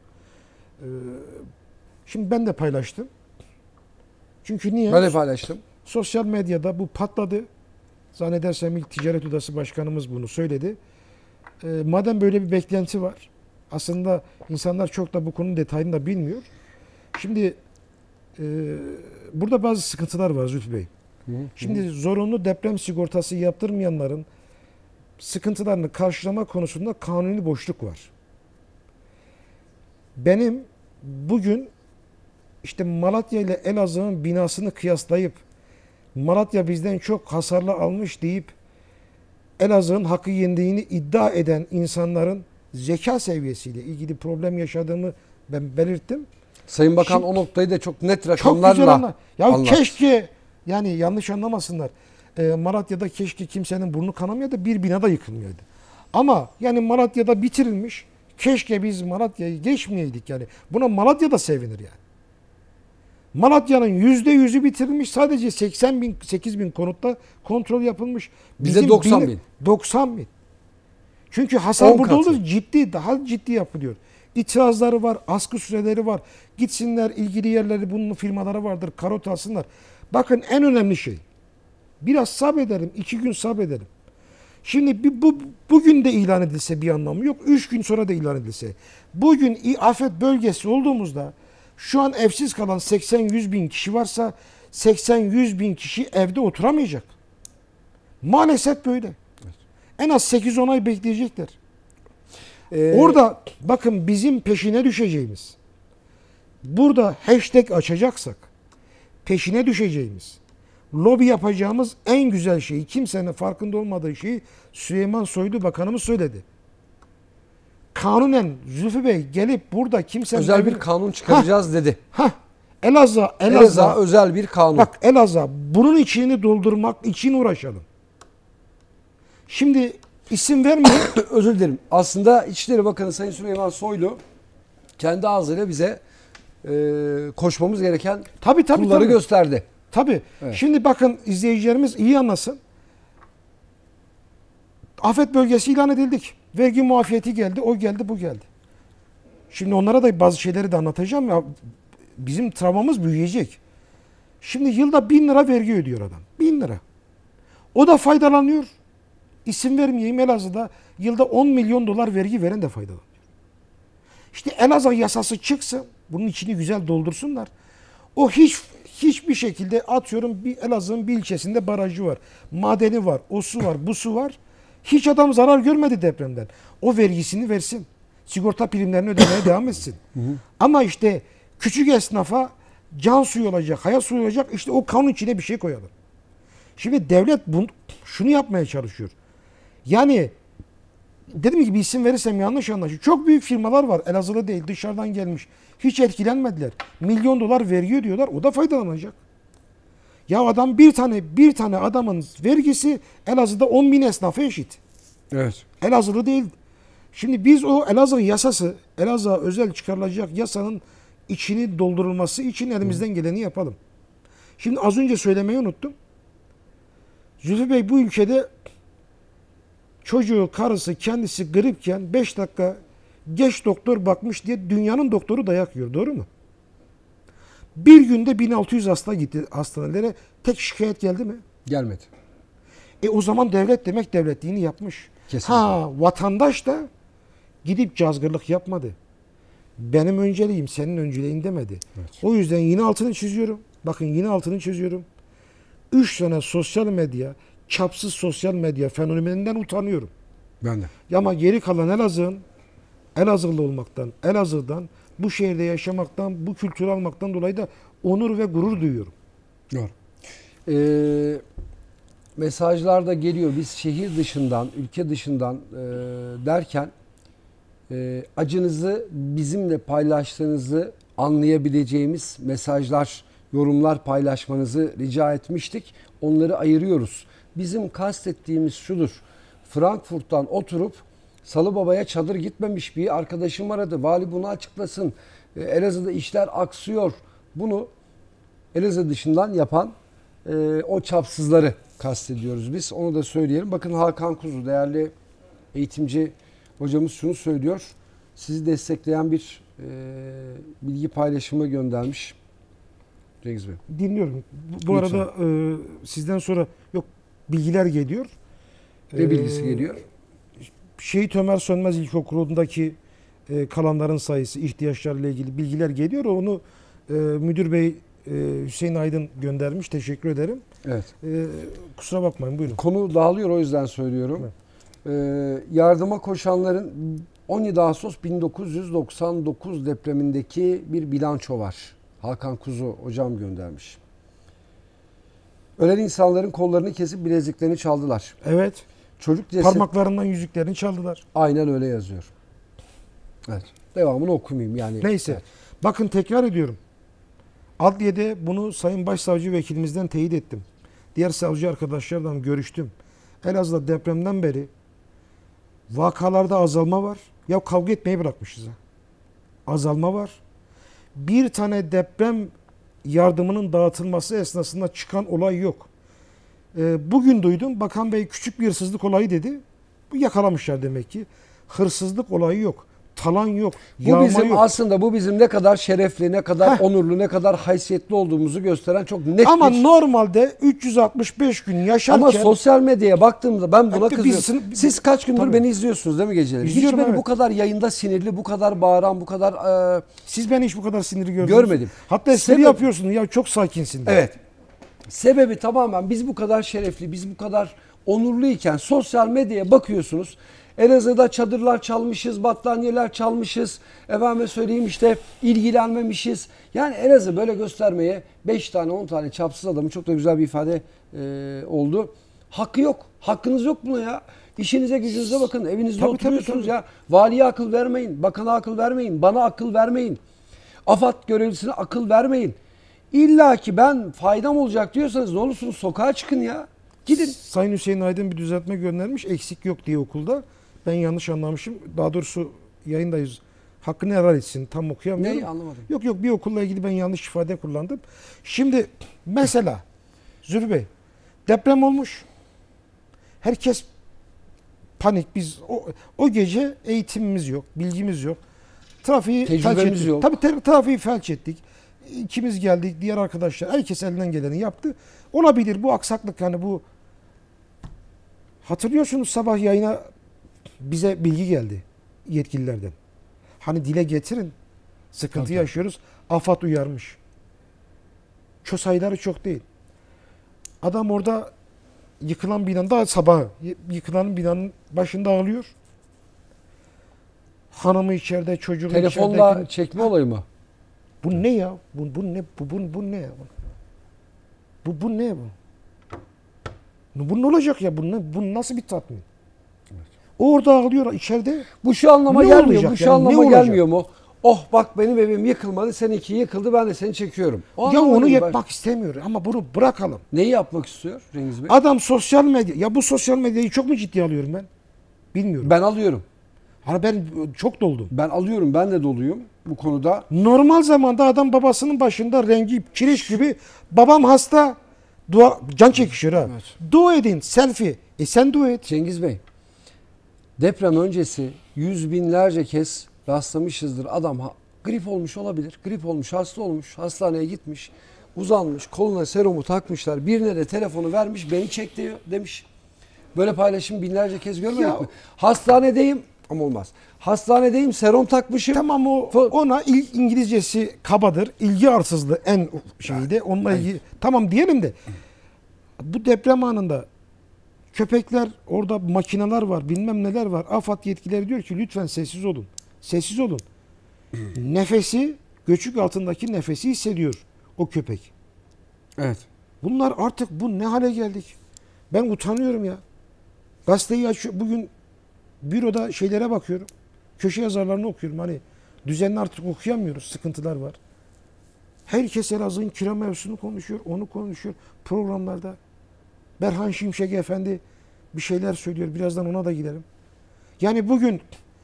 Şimdi ben de paylaştım. Çünkü niye? Ben de paylaştım. Sosyal medyada bu patladı. Zannedersem ilk Ticaret Odası Başkanımız bunu söyledi. Madem böyle bir beklenti var, aslında insanlar çok da bu konunun detayını da bilmiyor. Şimdi burada bazı sıkıntılar var Zülfü Bey. Şimdi zorunlu deprem sigortası yaptırmayanların sıkıntılarını karşılama konusunda kanuni boşluk var. Benim bugün işte Malatya ile Elazığ'ın binasını kıyaslayıp Malatya bizden çok hasarlı almış deyip Elazığ'ın hakkı yendiğini iddia eden insanların zeka seviyesiyle ilgili problem yaşadığımı ben belirttim. Sayın Bakan Şimdi, o noktayı da çok net çok güzel rakamlarla Ya anlattı. keşke, yani yanlış anlamasınlar, Malatya'da keşke kimsenin burnu kanamaya da bir binada yıkılmıyordu. Ama yani Malatya'da bitirilmiş, keşke biz Malatya'yı geçmeyeydik yani. Buna Malatya'da sevinir yani. Malatya'nın %100'ü bitirilmiş. Sadece 8 bin konutta kontrol yapılmış. Bize 90 bin. 90 bin. Çünkü hasar burada katı. olur, daha ciddi yapılıyor. İtirazları var, askı süreleri var. Gitsinler ilgili yerleri, bunun firmaları vardır, karot alsınlar. Bakın en önemli şey, biraz sabredelim, 2 gün sabredelim. Şimdi bugün de ilan edilse bir anlamı yok, 3 gün sonra da ilan edilse. Bugün afet bölgesi olduğumuzda şu an evsiz kalan 80-100 bin kişi varsa 80-100 bin kişi evde oturamayacak. Maalesef böyle. Evet. En az 8-10 ay bekleyecekler. Orada bakın bizim peşine düşeceğimiz, burada hashtag açacaksak peşine düşeceğimiz, lobi yapacağımız en güzel şeyi, kimsenin farkında olmadığı şeyi Süleyman Soylu Bakanımız söyledi. Kanunen Zülfü Bey gelip burada kimsenin... Özel bir kanun çıkaracağız dedi. Elazığ özel bir kanun. Bak Elazığ, bunun içini doldurmak için uğraşalım. Şimdi isim vermeyin. Özür dilerim. Aslında İçişleri Bakanı Sayın Süleyman Soylu kendi ağzıyla bize koşmamız gereken kulları gösterdi. Tabii. Evet. Şimdi bakın, izleyicilerimiz iyi anlasın. Afet bölgesi ilan edildik. Vergi muafiyeti geldi, o geldi, bu geldi. Şimdi onlara da bazı şeyleri de anlatacağım ya. Bizim travmamız büyüyecek. Şimdi yılda 1000 lira vergi ödüyor adam. 1000 lira. O da faydalanıyor. İsim vermeyeyim, Elazığ'da yılda 10 milyon dolar vergi veren de faydalanıyor. İşte Elazığ yasası çıksın, bunun içini güzel doldursunlar. O hiçbir şekilde, atıyorum, bir Elazığ'ın bir ilçesinde barajı var, madeni var, o su var, bu su var. Hiç adam zarar görmedi depremden. O vergisini versin. Sigorta primlerini ödemeye devam etsin. Ama işte küçük esnafa can suyu olacak, hayat suyu olacak. İşte o kanun içine bir şey koyalım. Şimdi devlet şunu yapmaya çalışıyor. Yani dedim ki bir isim verirsem yanlış anlaşılır. Çok büyük firmalar var. Elazığlı değil, dışarıdan gelmiş. Hiç etkilenmediler. Milyon dolar vergi ödüyorlar. O da faydalanacak. Ya adam bir tane adamın vergisi Elazığ'da 10.000 esnafa eşit. Evet. Elazığlı değil. Şimdi biz o Elazığ yasası, Elazığ'a özel çıkarılacak yasanın içini doldurulması için elimizden geleni yapalım. Şimdi az önce söylemeyi unuttum. Zülfü Bey bu ülkede çocuğu, karısı, kendisi gripken 5 dakika geç doktor bakmış diye dünyanın doktoru dayak yiyor. Doğru mu? Bir günde 1600 hasta gitti hastanelere. Tek şikayet geldi mi? Gelmedi. O zaman devlet demek devletliğini yapmış. Kesinlikle. Vatandaş da gidip cazgırlık yapmadı. Benim önceliğim senin önceliğin demedi. Evet. O yüzden yine altını çiziyorum. Bakın yine altını çiziyorum. 3 sene sosyal medya, çapsız sosyal medya fenomeninden utanıyorum. Ben de. Ama geri kalan Elazığlı olmaktan, Elazığ'dan, bu şehirde yaşamaktan, bu kültürü almaktan dolayı da onur ve gurur duyuyorum. Doğru. Mesajlar da geliyor. Biz şehir dışından, ülke dışından derken acınızı bizimle paylaştığınızı anlayabileceğimiz mesajlar, yorumlar paylaşmanızı rica etmiştik. Onları ayırıyoruz. Bizim kastettiğimiz şudur. Frankfurt'tan oturup Salıbaba'ya çadır gitmemiş bir arkadaşım aradı. Vali bunu açıklasın. Elazığ'da işler aksıyor. Bunu Elazığ dışından yapan o çapsızları kastediyoruz biz. Onu da söyleyelim. Bakın Hakan Kuzu, değerli eğitimci hocamız şunu söylüyor. Sizi destekleyen bir bilgi paylaşımı göndermiş. Cengiz Bey. Dinliyorum. Bu arada sizden sonra bilgiler geliyor. Ne bilgisi geliyor? Şehit Ömer Sönmez İlkokulu'ndaki kalanların sayısı, ihtiyaçlarıyla ilgili bilgiler geliyor. Onu müdür bey Hüseyin Aydın göndermiş. Teşekkür ederim. Evet. Kusura bakmayın, buyurun. Konu dağılıyor, o yüzden söylüyorum. Evet. Yardıma koşanların 17 Ağustos 1999 depremindeki bir bilanço var. Hakan Kuzu hocam göndermiş. Ölen insanların kollarını kesip bileziklerini çaldılar. Evet. Çocuk ceset... Parmaklarından yüzüklerini çaldılar. Aynen öyle yazıyor. Evet. Devamını okumayayım yani. Neyse. Evet. Bakın tekrar ediyorum. Adliyede bunu Sayın Başsavcı Vekilimizden teyit ettim. Diğer savcı arkadaşlarla görüştüm. Elazığ'da depremden beri vakalarda azalma var. Ya kavga etmeyi bırakmışız ha. Azalma var. Bir tane deprem yardımının dağıtılması esnasında çıkan olay yok. Bugün duydum. Bakan Bey küçük bir hırsızlık olayı dedi. Bu yakalamışlar demek ki. Hırsızlık olayı yok. Talan yok. Bu bizim yok. aslında bu bizim ne kadar şerefli, ne kadar onurlu, ne kadar haysiyetli olduğumuzu gösteren çok net ama bir... normalde 365 gün yaşarken... Ama sosyal medyaya baktığımda ben buna kızıyorum. Siz kaç gündür Tabii. beni izliyorsunuz değil mi geceleri? Hiç İzliyorum, beni evet. bu kadar yayında sinirli, bu kadar bağıran, bu kadar... Siz beni hiç bu kadar sinirli gördünüz. Görmedim. Hatta espri yapıyorsunuz. Ya çok sakinsin. Evet. Sebebi tamamen biz bu kadar şerefli, biz bu kadar onurluyken sosyal medyaya bakıyorsunuz. Elazığ'da çadırlar çalmışız, battaniyeler çalmışız. Efendime söyleyeyim işte ilgilenmemişiz. Yani Elazığ böyle göstermeye 5 tane 10 tane çapsız adamın çok da güzel bir ifade oldu. Hakkı yok. Hakkınız yok buna ya. İşinize gücünüze bakın. Evinizde oturuyorsunuz ya. Valiye akıl vermeyin. Bakana akıl vermeyin. Bana akıl vermeyin. AFAD görevlisine akıl vermeyin. İlla ki ben faydam olacak diyorsanız ne olursunuz sokağa çıkın ya. Gidin. Sayın Hüseyin Aydın bir düzeltme göndermiş. Eksik yok diye okulda. Ben yanlış anlamışım. Daha doğrusu yayındayız. Hakkını helal etsin. Tam okuyamıyorum. Neyi anlamadım. Yok bir okulla ilgili ben yanlış ifade kullandım. Şimdi mesela Zülfü Bey deprem olmuş. Herkes panik. Biz o gece eğitimimiz yok. Bilgimiz yok. Trafiği felç ettik. Yok. Tabii trafiği felç ettik. İkimiz geldik. Diğer arkadaşlar. Herkes elinden geleni yaptı. Olabilir bu aksaklık yani bu. Hatırlıyorsunuz sabah yayına bize bilgi geldi yetkililerden. Hani dile getirin. Sıkıntı tabii. yaşıyoruz. AFAD uyarmış. Sayıları çok değil. Adam orada yıkılan binanın daha sabahı yıkılan binanın başında ağlıyor. Hanımı içeride, çocuğu içeride. Telefonla çekme olayı mı? Bu ne ya? Bu ne? Bu ne ya? Bu ne bu? Bu ne olacak ya? Bu nasıl bir tatmin? Evet. O orada ağlıyor içeride. Bu şu anlama Ne gelmiyor. olacak Bu şu yani? Ne anlama olacak? gelmiyor mu? Oh bak benim evim yıkılmadı, seninki yıkıldı, ben de seni çekiyorum. O Ya anlama onu değil. yapmak istemiyor ama bunu bırakalım. Neyi yapmak istiyor Cengiz Bey? Adam sosyal medya. Ya bu sosyal medyayı çok mu ciddiye alıyorum ben? Bilmiyorum. Ben alıyorum. Hani ben çok doldum. Ben alıyorum. Ben de doluyum bu konuda. Normal zamanda adam babasının başında rengi kireç gibi babam hasta dua can çekişiyor ha. Evet. Dua edin selfie. Sen dua et. Cengiz Bey, deprem öncesi yüz binlerce kez rastlamışızdır. Adam grip olmuş olabilir. Grip olmuş, hasta olmuş, hastaneye gitmiş, uzanmış, koluna serumu takmışlar. Birine de telefonu vermiş, beni çek diyor demiş. Böyle paylaşım binlerce kez görmedik Ya- mi? Hastanedeyim ama olmaz. Hastanedeyim, serum takmışım. Tamam ona İngilizcesi kabadır. İlgi arsızlığı en şeyi de onunla ilgili. Tamam diyelim de bu deprem anında köpekler orada makineler var bilmem neler var. AFAD yetkilileri diyor ki lütfen sessiz olun. Sessiz olun. Nefesi göçük altındaki nefesi hissediyor o köpek. Evet. Bunlar artık bu ne hale geldik? Ben utanıyorum ya. Gazeteyi açıyor. Bugün büroda şeylere bakıyorum. Köşe yazarlarını okuyorum. Hani düzenli artık okuyamıyoruz. Sıkıntılar var. Herkes Elazığ'ın kira mevzusunu konuşuyor. Onu konuşuyor. Programlarda. Berhan Şimşek Efendi bir şeyler söylüyor. Birazdan ona da gidelim. Yani bugün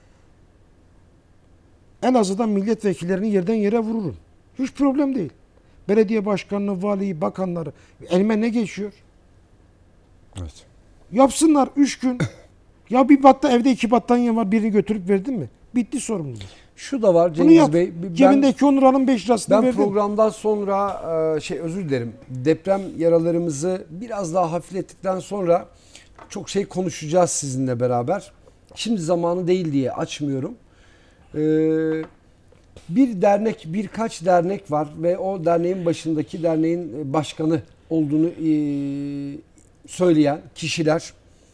Elazığ'dan milletvekillerini yerden yere vururum. Hiç problem değil. Belediye başkanını, valiyi, bakanları. Elime ne geçiyor? Evet. Yapsınlar 3 gün. Ya evde 2 battaniye var, birini götürüp verdin mi? Bitti sorumluluk. Şu da var Bunu Cengiz yap. Bey. Cebindeki 10 liranın 5 lirasını Ben verdin. programdan sonra özür dilerim. Deprem yaralarımızı biraz daha hafiflettikten sonra çok şey konuşacağız sizinle beraber. Şimdi zamanı değil diye açmıyorum. Bir dernek, birkaç dernek var ve o derneğin başındaki derneğin başkanı olduğunu söyleyen kişiler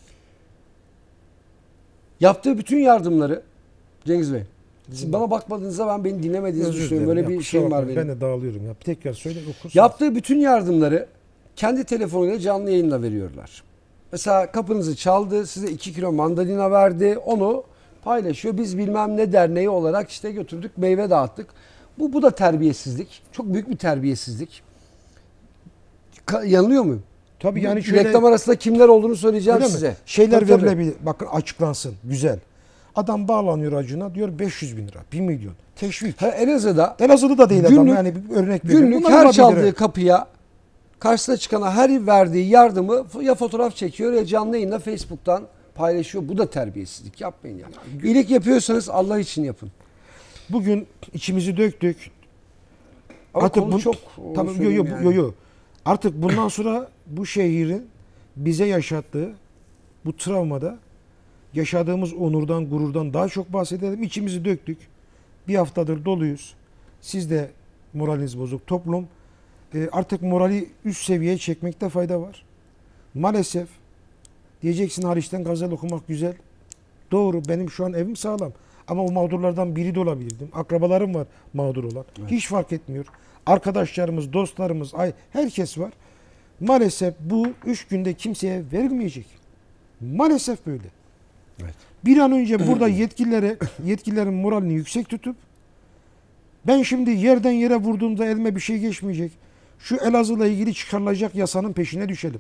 yaptığı bütün yardımları Cengiz Bey, siz bana bakmadığınızda ben beni dinlemediğinizi Özür düşünüyorum. dilerim. Böyle Ya, bir kusura şeyim var bakmayın. benim. Ben de dağılıyorum ya. Tekrar söyle okursun. Yaptığı bütün yardımları kendi telefonuyla canlı yayınla veriyorlar. Mesela kapınızı çaldı, size 2 kilo mandalina verdi, onu paylaşıyor. Biz bilmem ne derneği olarak işte götürdük, meyve dağıttık. Bu da terbiyesizlik. Çok büyük bir terbiyesizlik. Yanılıyor muyum? Tabii yani şöyle Reklam arasında kimler olduğunu söyleyeceğim öyle mi? size. Şeyler Tabii, tabii. verilebilir. Bakın açıklansın. Güzel. Adam bağlanıyor Acun'a diyor 500 bin lira, 1 milyon. Teşvik. Elazığ'da Elazığlı da değil adam. Yani bir örnek veriyorum. günlük Bunlar her olabilir. çaldığı kapıya karşısına çıkana her verdiği yardımı ya fotoğraf çekiyor ya canlı yayında Facebook'tan paylaşıyor. Bu da terbiyesizlik. Yapmayın yani. İyilik yapıyorsanız Allah için yapın. Bugün içimizi döktük. Ama Artık konu çok tamam söyleyeyim yani. yo. Artık bundan sonra bu şehrin bize yaşattığı bu travmada yaşadığımız onurdan, gururdan daha çok bahsedelim. İçimizi döktük. Bir haftadır doluyuz. Siz de moraliniz bozuk. Toplum artık morali üst seviyeye çekmekte fayda var. Maalesef diyeceksin Haliç'ten gazel okumak güzel. Doğru, benim şu an evim sağlam. Ama o mağdurlardan biri de olabilirdim. Akrabalarım var mağdur olan. Evet. Hiç fark etmiyor. Arkadaşlarımız, dostlarımız, herkes var. Maalesef bu 3 günde kimseye verilmeyecek. Maalesef böyle. Evet. Bir an önce burada yetkililerin moralini yüksek tutup ben şimdi yerden yere vurduğumda elime bir şey geçmeyecek. Şu Elazığ'la ilgili çıkarılacak yasanın peşine düşelim.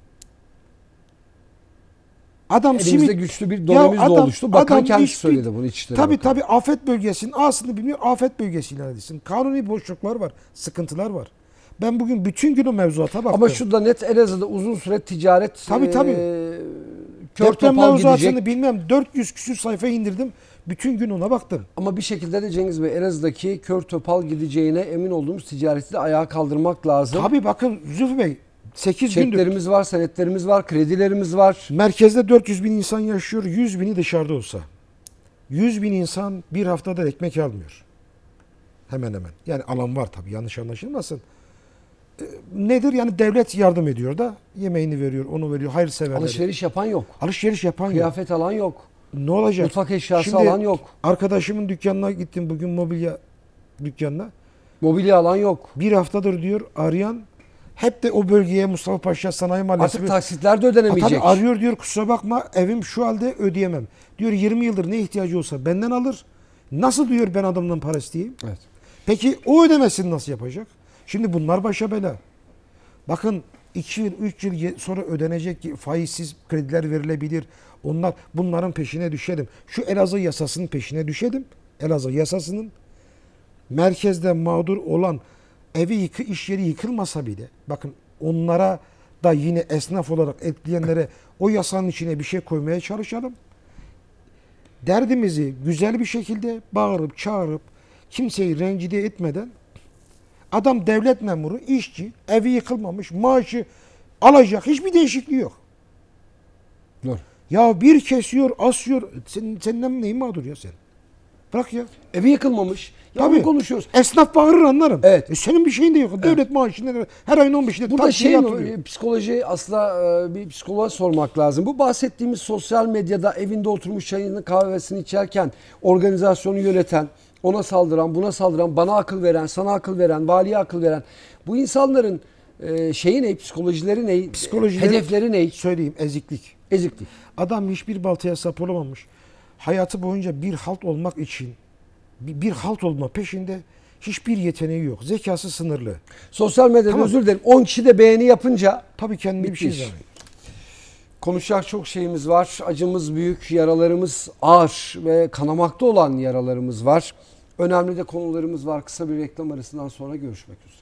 Adam Elimizde güçlü bir donemiz de oluştu. Bakan kendisi söyledi bunu İçişleri Bakanı. Tabii afet bölgesinin A'sını bilmiyor. Afet bölgesi ilan edilsin. Kanuni boşluklar var. Sıkıntılar var. Ben bugün bütün gün o mevzuata baktım. Ama şu da net Elazığ'da uzun süre ticaret Tabii. kör Deprem topal mevzuatını gidecek. bilmem 400 küsür sayfa indirdim. Bütün gün ona baktım. Ama bir şekilde de Cengiz Bey Elazığ'daki kör topal gideceğine emin olduğumuz ticareti de ayağa kaldırmak lazım. Tabii bakın Zülfü Bey 8 gündür. Çeklerimiz var, senetlerimiz var, kredilerimiz var. Merkezde 400 bin insan yaşıyor. 100 bini dışarıda olsa. 100 bin insan bir haftada ekmek almıyor. Hemen hemen. Yani alan var tabii yanlış anlaşılmasın. Nedir? Yani devlet yardım ediyor da yemeğini veriyor, onu veriyor, hayırseverleri. Alışveriş yapan yok. Alışveriş yapan yok. Kıyafet alan yok. Ne olacak? Mutfak eşyası Şimdi alan yok. Arkadaşımın dükkanına gittim bugün mobilya dükkanına. Mobilya alan yok. Bir haftadır diyor arayan, hep de o bölgeye Mustafa Paşa Sanayi Mahallesi. Artık taksitler de ödenemeyecek. Tabii arıyor diyor, kusura bakma evim şu halde, ödeyemem. Diyor 20 yıldır ne ihtiyacı olsa benden alır. Nasıl diyor ben adamdan para isteyeyim? Evet. Peki o ödemesini nasıl yapacak? Şimdi bunlar başa bela. Bakın 2 yıl 3 yıl sonra ödenecek faizsiz krediler verilebilir. Bunların peşine düşelim. Şu Elazığ yasasının peşine düşelim. Elazığ yasasının merkezde mağdur olan iş yeri yıkılmasa bile, bakın onlara da yine esnaf olarak etkileyenlere o yasanın içine bir şey koymaya çalışalım. Derdimizi güzel bir şekilde bağırıp çağırıp kimseyi rencide etmeden, adam devlet memuru, işçi, evi yıkılmamış, maaşı alacak, hiçbir değişikliği yok. Dur. Ya bir kesiyor, asıyor. Senden neyin mağdur ya sen? Bırak ya. Evi yıkılmamış. Ya Tabii. bunu konuşuyoruz. Esnaf bağırır, anlarım. Evet. Senin bir şeyin de yok. Devlet maaşını her ayın 15'inde Burada yatırıyor. psikoloji aslında bir psikoloğa sormak lazım. Bu bahsettiğimiz sosyal medyada evinde oturmuş çayını kahvesini içerken organizasyonu yöneten, ona saldıran, buna saldıran, bana akıl veren, sana akıl veren, valiye akıl veren bu insanların şeyi ne? Psikolojileri ne? Hedefleri ne? Söyleyeyim, eziklik. Eziklik. Adam hiçbir baltaya sap olamamış. Hayatı boyunca bir halt olmak için, bir halt olma peşinde, hiçbir yeteneği yok. Zekası sınırlı. Sosyal medyada Tamam. özür dilerim 10 kişi de beğeni yapınca Tabii kendine bir şey bitmiş. zannediyor. Konuşacak çok şeyimiz var. Acımız büyük, yaralarımız ağır ve kanamakta olan yaralarımız var. Önemli de konularımız var. Kısa bir reklam arasından sonra görüşmek üzere.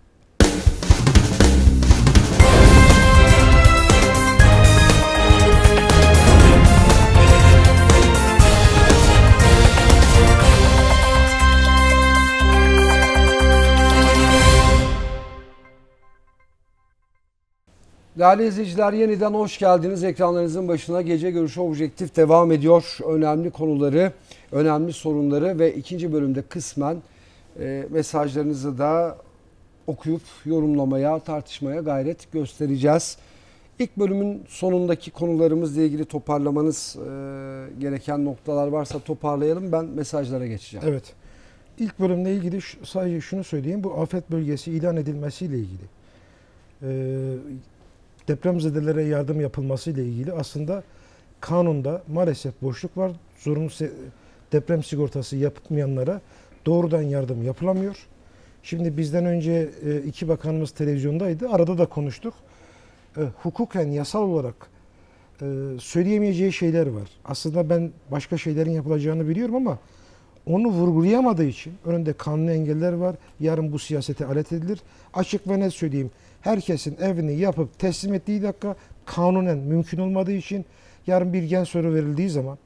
Değerli izleyiciler, yeniden hoş geldiniz. Ekranlarınızın başına Gece Görüşü Objektif devam ediyor. Önemli konuları, önemli sorunları ve ikinci bölümde kısmen mesajlarınızı da okuyup yorumlamaya, tartışmaya gayret göstereceğiz. İlk bölümün sonundaki konularımızla ilgili toparlamanız gereken noktalar varsa toparlayalım. Ben mesajlara geçeceğim. Evet. İlk bölümle ilgili sadece şunu söyleyeyim. Bu afet bölgesi ilan edilmesiyle ilgili. Depremzedelere yardım yapılması ile ilgili aslında kanunda maalesef boşluk var. Zorunlu deprem sigortası yapmayanlara doğrudan yardım yapılamıyor. Şimdi bizden önce iki bakanımız televizyondaydı. Arada da konuştuk. Hukuken, yasal olarak söyleyemeyeceği şeyler var. Aslında ben başka şeylerin yapılacağını biliyorum ama onu vurgulayamadığı için önünde kanuni engeller var. Yarın bu siyasete alet edilir. Açık ve net söyleyeyim. Herkesin evini yapıp teslim ettiği dakika kanunen mümkün olmadığı için yarın bir gen soru verildiği zaman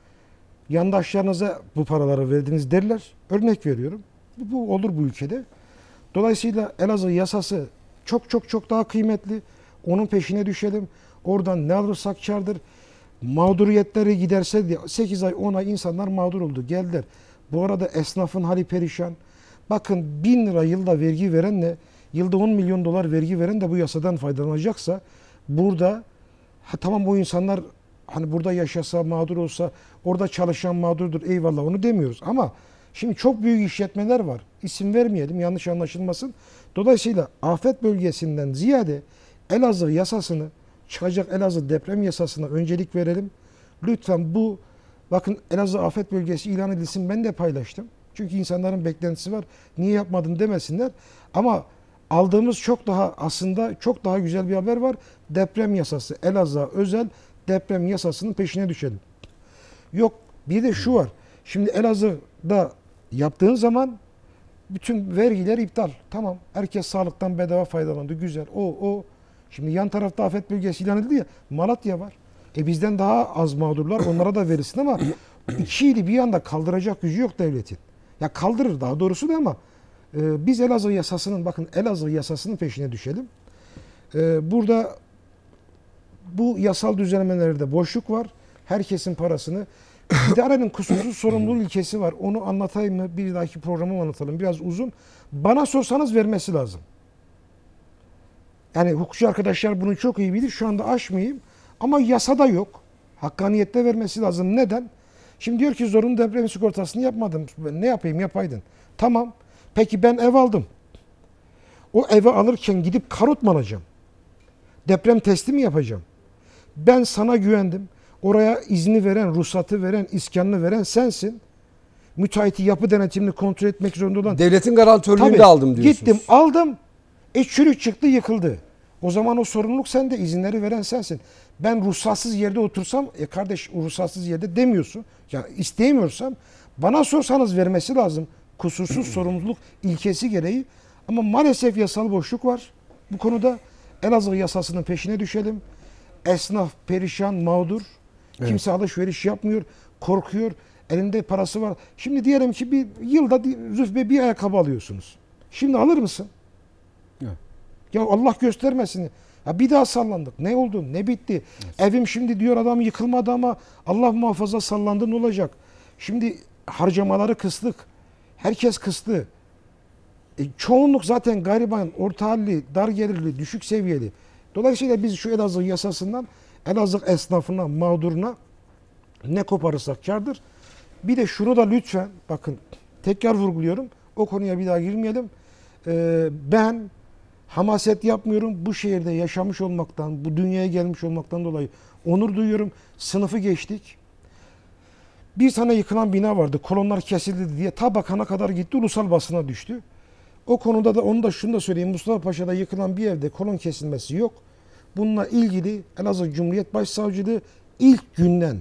yandaşlarınıza bu paraları verdiniz derler. Örnek veriyorum. Bu olur bu ülkede. Dolayısıyla Elazığ yasası çok daha kıymetli. Onun peşine düşelim. Oradan ne alırsak kârdır. Mağduriyetleri giderse diye 8 ay 10 ay insanlar mağdur oldu. Geldiler. Bu arada esnafın hali perişan. Bakın 1000 lira yılda vergi verenle yılda 10 milyon dolar vergi veren de bu yasadan faydalanacaksa burada tamam bu insanlar hani burada yaşasa mağdur olsa orada çalışan mağdurdur, eyvallah, onu demiyoruz ama şimdi çok büyük işletmeler var. İsim vermeyelim, yanlış anlaşılmasın. Dolayısıyla afet bölgesinden ziyade Elazığ yasasını, çıkacak Elazığ deprem yasasına öncelik verelim. Lütfen bakın Elazığ afet bölgesi ilan edilsin, ben de paylaştım. Çünkü insanların beklentisi var. Niye yapmadın demesinler. Ama aldığımız çok daha güzel bir haber var. Deprem yasası, Elazığ'a özel deprem yasasının peşine düşelim. Yok, bir de şu var. Şimdi Elazığ'da yaptığın zaman bütün vergiler iptal. Tamam, herkes sağlıktan bedava faydalandı. Güzel. Şimdi yan tarafta afet bölgesi ilan edildi ya. Malatya var. Bizden daha az mağdurlar, onlara da verilsin ama iki ili bir anda kaldıracak gücü yok devletin. Ya kaldırır daha doğrusu da ama biz Elazığ yasasının peşine düşelim. Burada bu yasal düzenlemelerde boşluk var. Herkesin parasını idarenin kusursuz sorumluluğu ilkesi var. Onu anlatayım mı? Bir dahaki programı anlatalım. Biraz uzun. Bana sorsanız vermesi lazım. Yani hukukçu arkadaşlar bunu çok iyi bilir. Şu anda aşmayayım. Ama yasada yok. Hakkaniyette vermesi lazım. Neden? Şimdi diyor ki zorunlu deprem sigortasını yapmadım. Ne yapayım, yapaydın. Tamam. Peki ben ev aldım. O evi alırken gidip karot mu alacağım? Deprem testi mi yapacağım? Ben sana güvendim. Oraya izni veren, ruhsatı veren, iskanını veren sensin. Müteahhiti yapı denetimini kontrol etmek zorunda olan. Devletin garantörlüğünü Tabii, de aldım diyorsunuz. gittim aldım. Çürük çıktı yıkıldı. O zaman o sorumluluk sende. İzinleri veren sensin. Ben ruhsatsız yerde otursam kardeş ruhsatsız yerde demiyorsun. Yani isteyemiyorsam bana sorsanız vermesi lazım. Kusursuz sorumluluk ilkesi gereği. Ama maalesef yasal boşluk var. Bu konuda Elazığ yasasının peşine düşelim. Esnaf perişan, mağdur. Evet. Kimse alışveriş yapmıyor. Korkuyor. Elinde parası var. Şimdi diyelim ki bir yılda Zülfü Bey bir ayakkabı alıyorsunuz. Şimdi alır mısın? Evet. Ya Allah göstermesin. Ya bir daha sallandık. Ne oldu? Ne bitti? Evet. Evim şimdi diyor adam yıkılmadı ama Allah muhafaza sallandı ne olacak? Şimdi harcamaları kıstık. Herkes kıstı. Çoğunluk zaten gariban, orta halli, dar gelirli, düşük seviyeli. Dolayısıyla biz şu Elazığ yasasından Elazığ esnafına, mağduruna ne koparırsak kârdır. Bir de şunu da lütfen bakın tekrar vurguluyorum. O konuya bir daha girmeyelim. Ben hamaset yapmıyorum. Bu şehirde yaşamış olmaktan, bu dünyaya gelmiş olmaktan dolayı onur duyuyorum. Sınıfı geçtik. Bir tane yıkılan bina vardı. Kolonlar kesildi diye ta bakana kadar gitti. Ulusal basına düştü. O konuda da onu da şunu da söyleyeyim. Mustafa Paşa'da yıkılan bir evde kolon kesilmesi yok. Bununla ilgili Elazığ Cumhuriyet Başsavcılığı ilk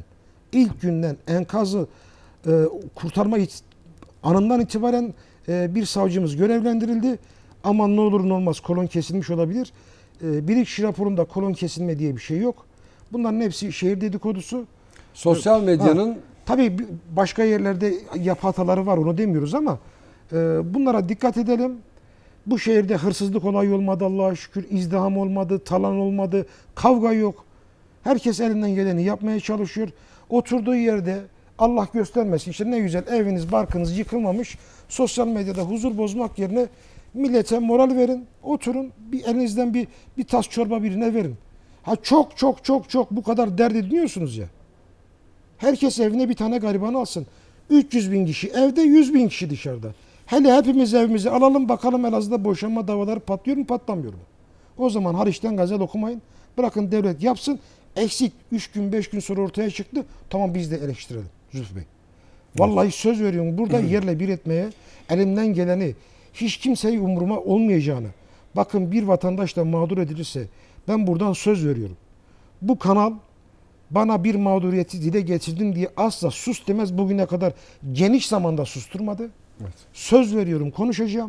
günden enkazı kurtarma anından itibaren bir savcımız görevlendirildi. Aman ne olur ne olmaz kolon kesilmiş olabilir. Bilirkişi raporunda kolon kesilme diye bir şey yok. Bunların hepsi şehir dedikodusu. Sosyal medyanın tabii başka yerlerde yapı hataları var onu demiyoruz ama bunlara dikkat edelim. Bu şehirde hırsızlık olayı olmadı Allah'a şükür. İzdiham olmadı, talan olmadı, kavga yok. Herkes elinden geleni yapmaya çalışıyor. Oturduğu yerde Allah göstermesin işte ne güzel eviniz, barkınız yıkılmamış. Sosyal medyada huzur bozmak yerine millete moral verin. Oturun bir elinizden bir tas çorba birine verin. Ha çok bu kadar dert ediniyorsunuz ya. Herkes evine bir tane gariban alsın. 300 bin kişi evde, 100 bin kişi dışarıda. Hele hepimiz evimizi alalım bakalım Elazığ'da boşanma davaları patlıyor mu patlamıyor mu? O zaman Haliç'ten gazel okumayın. Bırakın devlet yapsın. Eksik 3 gün 5 gün sonra ortaya çıktı. Tamam biz de eleştirelim Zülfü Bey. Vallahi söz veriyorum burada yerle bir etmeye elimden geleni hiç kimseyi umuruma olmayacağını. Bakın bir vatandaş da mağdur edilirse ben buradan söz veriyorum. Bu kanal bana bir mağduriyeti dile getirdin diye asla sus demez bugüne kadar geniş zamanda susturmadı. Evet. Söz veriyorum konuşacağım.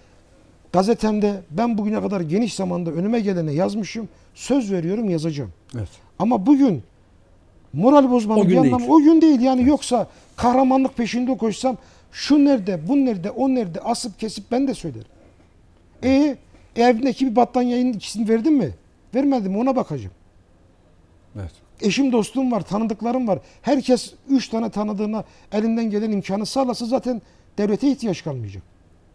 Gazetemde ben bugüne kadar geniş zamanda önüme gelene yazmışım. Söz veriyorum yazacağım. Evet. Ama bugün moral bozmanın bir anlamı o gün değil. Yani yoksa kahramanlık peşinde koşsam şu nerede, bu nerede, o nerede asıp kesip ben de söylerim. Evdeki bir battaniyenin ikisini verdin mi? Vermedim ona bakacağım. Evet. Eşim dostum var, tanıdıklarım var. Herkes 3 tane tanıdığına elinden gelen imkanı sağlasa zaten devlete ihtiyaç kalmayacak.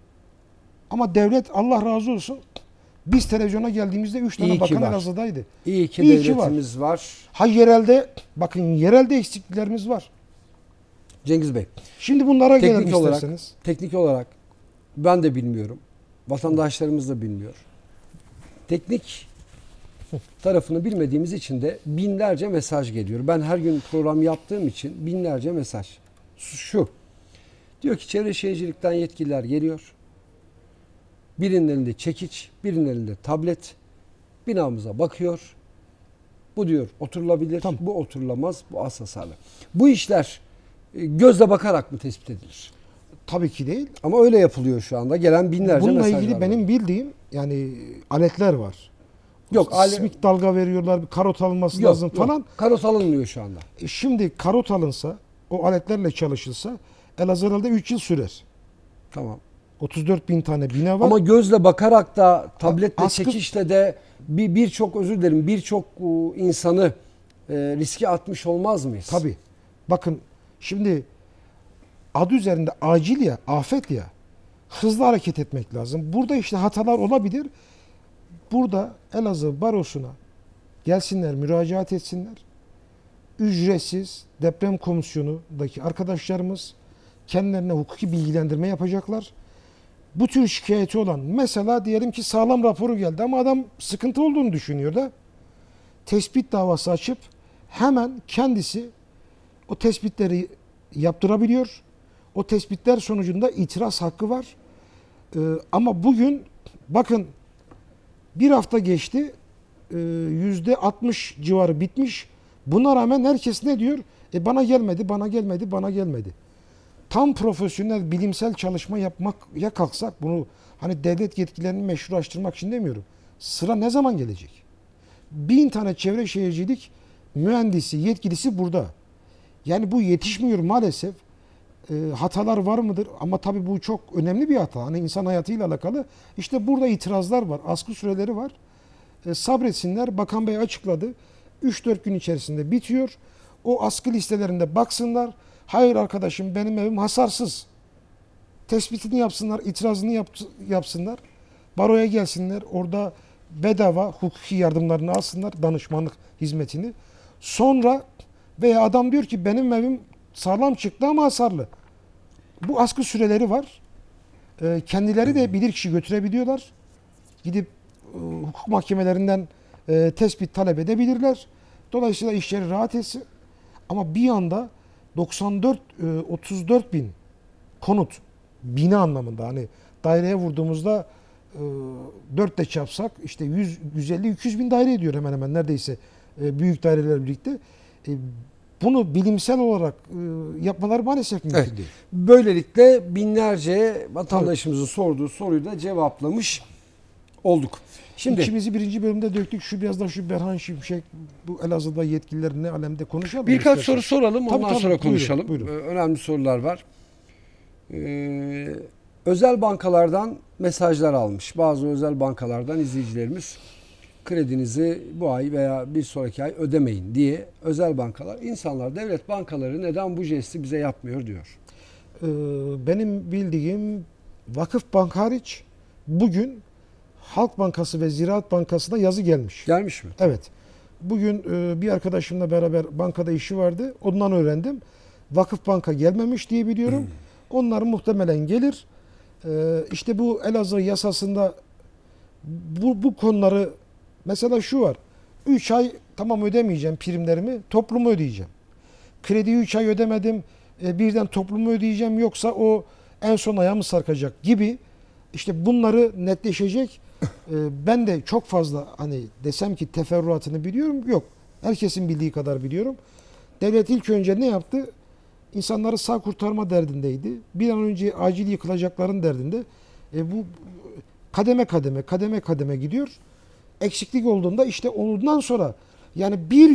Ama devlet Allah razı olsun biz televizyona geldiğimizde 3 tane bakan Elazığ'daydı. İyi ki devletimiz var. Ha yerelde bakın yerelde eksikliklerimiz var. Cengiz Bey. Şimdi bunlara gelelim isterseniz. Teknik olarak ben de bilmiyorum. Vatandaşlarımız da bilmiyor. Teknik tarafını bilmediğimiz için de binlerce mesaj geliyor. Ben her gün program yaptığım için binlerce mesaj. Şu. Diyor ki Çevre Şehircilik'ten yetkililer geliyor. Birinin elinde çekiç, birinin elinde tablet. Binamıza bakıyor. Bu diyor oturulabilir, tamam. Bu oturulamaz, bu az hasarlı. Bu işler gözle bakarak mı tespit edilir? Tabii ki değil. Ama öyle yapılıyor şu anda. Gelen binlerce mesajlar var. Bununla ilgili benim bildiğim yani aletler var. Yok, sismik dalga veriyorlar, bir karot alınması lazım falan. Karot alınmıyor şu anda. Şimdi karot alınsa, o aletlerle çalışılsa Elazığ'da 3 yıl sürer. Tamam. 34 bin tane bina var. Ama gözle bakarak da tabletle, çekişle de birçok özür dilerim birçok insanı riske atmış olmaz mıyız? Tabii. Bakın şimdi adı üzerinde acil ya, afet ya. Hızlı hareket etmek lazım. Burada işte hatalar olabilir. Burada Elazığ Barosu'na gelsinler, müracaat etsinler. Ücretsiz deprem komisyonundaki arkadaşlarımız kendilerine hukuki bilgilendirme yapacaklar. bu tür şikayeti olan, mesela diyelim ki sağlam raporu geldi ama adam sıkıntı olduğunu düşünüyor da tespit davası açıp hemen kendisi o tespitleri yaptırabiliyor. O tespitler sonucunda itiraz hakkı var. Ama bugün bakın bir hafta geçti, %60 civarı bitmiş. Buna rağmen herkes ne diyor? Bana gelmedi, bana gelmedi, bana gelmedi. Tam profesyonel bilimsel çalışma yapmaya kalksak, bunu hani devlet yetkilerini meşrulaştırmak için demiyorum. Sıra ne zaman gelecek? 1000 tane çevre şehircilik mühendisi, yetkilisi burada. Yani bu yetişmiyor maalesef. Hatalar var mıdır? Ama tabii bu çok önemli bir hata. Hani insan hayatıyla alakalı. İşte burada itirazlar var. Askı süreleri var. Sabretsinler. Bakan Bey açıkladı. 3-4 gün içerisinde bitiyor. O askı listelerinde baksınlar. Hayır arkadaşım benim evim hasarsız. Tespitini yapsınlar. İtirazını yapsınlar. Baroya gelsinler. Orada bedava hukuki yardımlarını alsınlar. Danışmanlık hizmetini. Sonra veya adam diyor ki benim evim sağlam çıktı ama hasarlı. Bu askı süreleri var. Kendileri de bilirkişi götürebiliyorlar. Gidip hukuk mahkemelerinden tespit talep edebilirler. Dolayısıyla işleri rahat etsin. Ama bir anda 34 bin konut, bina anlamında, hani daireye vurduğumuzda 4 de çarpsak işte 150-200 bin daire ediyor hemen hemen neredeyse büyük daireler birlikte. Bunu bilimsel olarak yapmalar maalesef mümkün değil. Böylelikle binlerce vatandaşımızın sorduğu soruyu da cevaplamış olduk. Şimdi İçimizi birinci bölümde döktük. Biraz da şu Berhan Şimşek, bu Elazığ'da yetkililer ne alemde konuşalım. Birkaç soru soralım, ondan tabii, sonra konuşalım. Buyurun. Önemli sorular var. Özel bankalardan mesajlar almış. Bazı özel bankalardan izleyicilerimiz kredinizi bu ay veya bir sonraki ay ödemeyin diye özel bankalar. İnsanlar, devlet bankaları neden bu jesti bize yapmıyor diyor. Benim bildiğim Vakıfbank hariç bugün Halk Bankası ve Ziraat Bankası'na yazı gelmiş. Gelmiş mi? Evet. Bugün bir arkadaşımla beraber bankada işi vardı. Ondan öğrendim. Vakıfbank'a gelmemiş diye biliyorum. Onlar muhtemelen gelir. İşte bu Elazığ yasasında bu konuları, mesela şu var. 3 ay tamam ödemeyeceğim primlerimi, toplumu ödeyeceğim. Krediyi 3 ay ödemedim, birden toplumu ödeyeceğim, yoksa o en son ayağımı sarkacak gibi. İşte bunları netleşecek. Ben de çok fazla hani desem ki teferruatını biliyorum. Yok. Herkesin bildiği kadar biliyorum. Devlet ilk önce ne yaptı? İnsanları sağ kurtarma derdindeydi. Bir an önce acil yıkılacakların derdinde. Bu kademe kademe gidiyor. Eksiklik olduğunda işte ondan sonra, yani bir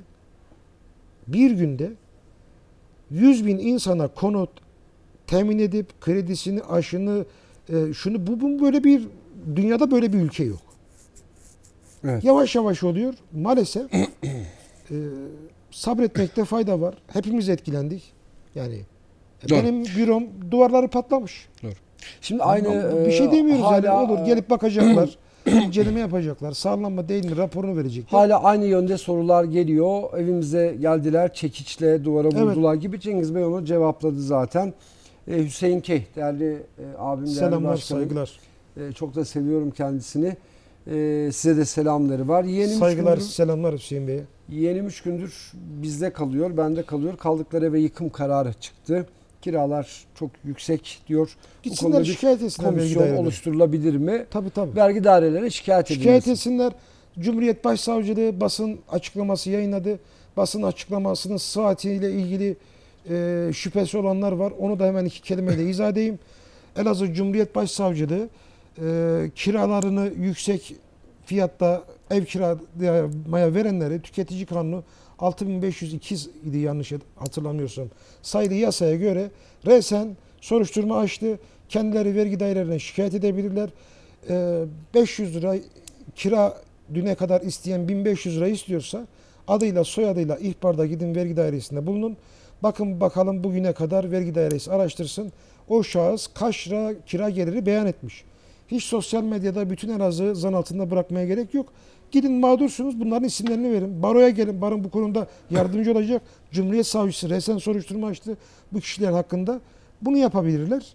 günde 100 bin insana konut temin edip kredisini, aşını, şunu bu böyle bir dünyada böyle bir ülke yok. Evet. Yavaş yavaş oluyor. Maalesef sabretmekte fayda var. Hepimiz etkilendik. Yani Doğru. benim bürom duvarları patlamış. Doğru. Şimdi aynı Bir şey demiyoruz hala, yani, olur gelip bakacaklar. İnceleme yapacaklar. Sağlam mı değil mi raporunu verecekler. Hala aynı yönde sorular geliyor. Evimize geldiler, çekiçle duvara vurdular gibi. Cengiz Bey onu cevapladı zaten. Hüseyin Keh, değerli abim, değerli Selamlar, başkanım. saygılar. Çok da seviyorum kendisini. Size de selamları var. Saygılar, selamlar Hüseyin Bey'e. Yeğenim 3 gündür bizde kalıyor, bende kalıyor. Kaldıkları eve yıkım kararı çıktı. Kiralar çok yüksek diyor. Gitsinler şikayet etsinler vergi komisyon dairelerine. oluşturulabilir mi? Tabii. Vergi dairelerine şikayet etsinler. Cumhuriyet Başsavcılığı basın açıklaması yayınladı. Basın açıklamasının saatiyle ilgili şüphesi olanlar var. Onu da hemen 2 kelimeyle izah edeyim. Elazığ Cumhuriyet Başsavcılığı kiralarını yüksek fiyatta ev kiramaya verenleri Tüketici Kanunu 6502 idi yanlış hatırlamıyorsam sayılı yasaya göre resen soruşturma açtı. Kendileri vergi dairelerine şikayet edebilirler. 500 lira kira düne kadar isteyen 1500 lira istiyorsa adıyla soyadıyla ihbarda gidin vergi dairesinde bulunun. Bakın bakalım bugüne kadar vergi dairesi araştırsın. O şahıs kaç lira kira geliri beyan etmiş. Hiç sosyal medyada bütün Elazığ'ı zan altında bırakmaya gerek yok. Gidin mağdursunuz, bunların isimlerini verin. Baroya gelin. Baro bu konuda yardımcı olacak. Cumhuriyet Savcısı resen soruşturma açtı bu kişiler hakkında. Bunu yapabilirler.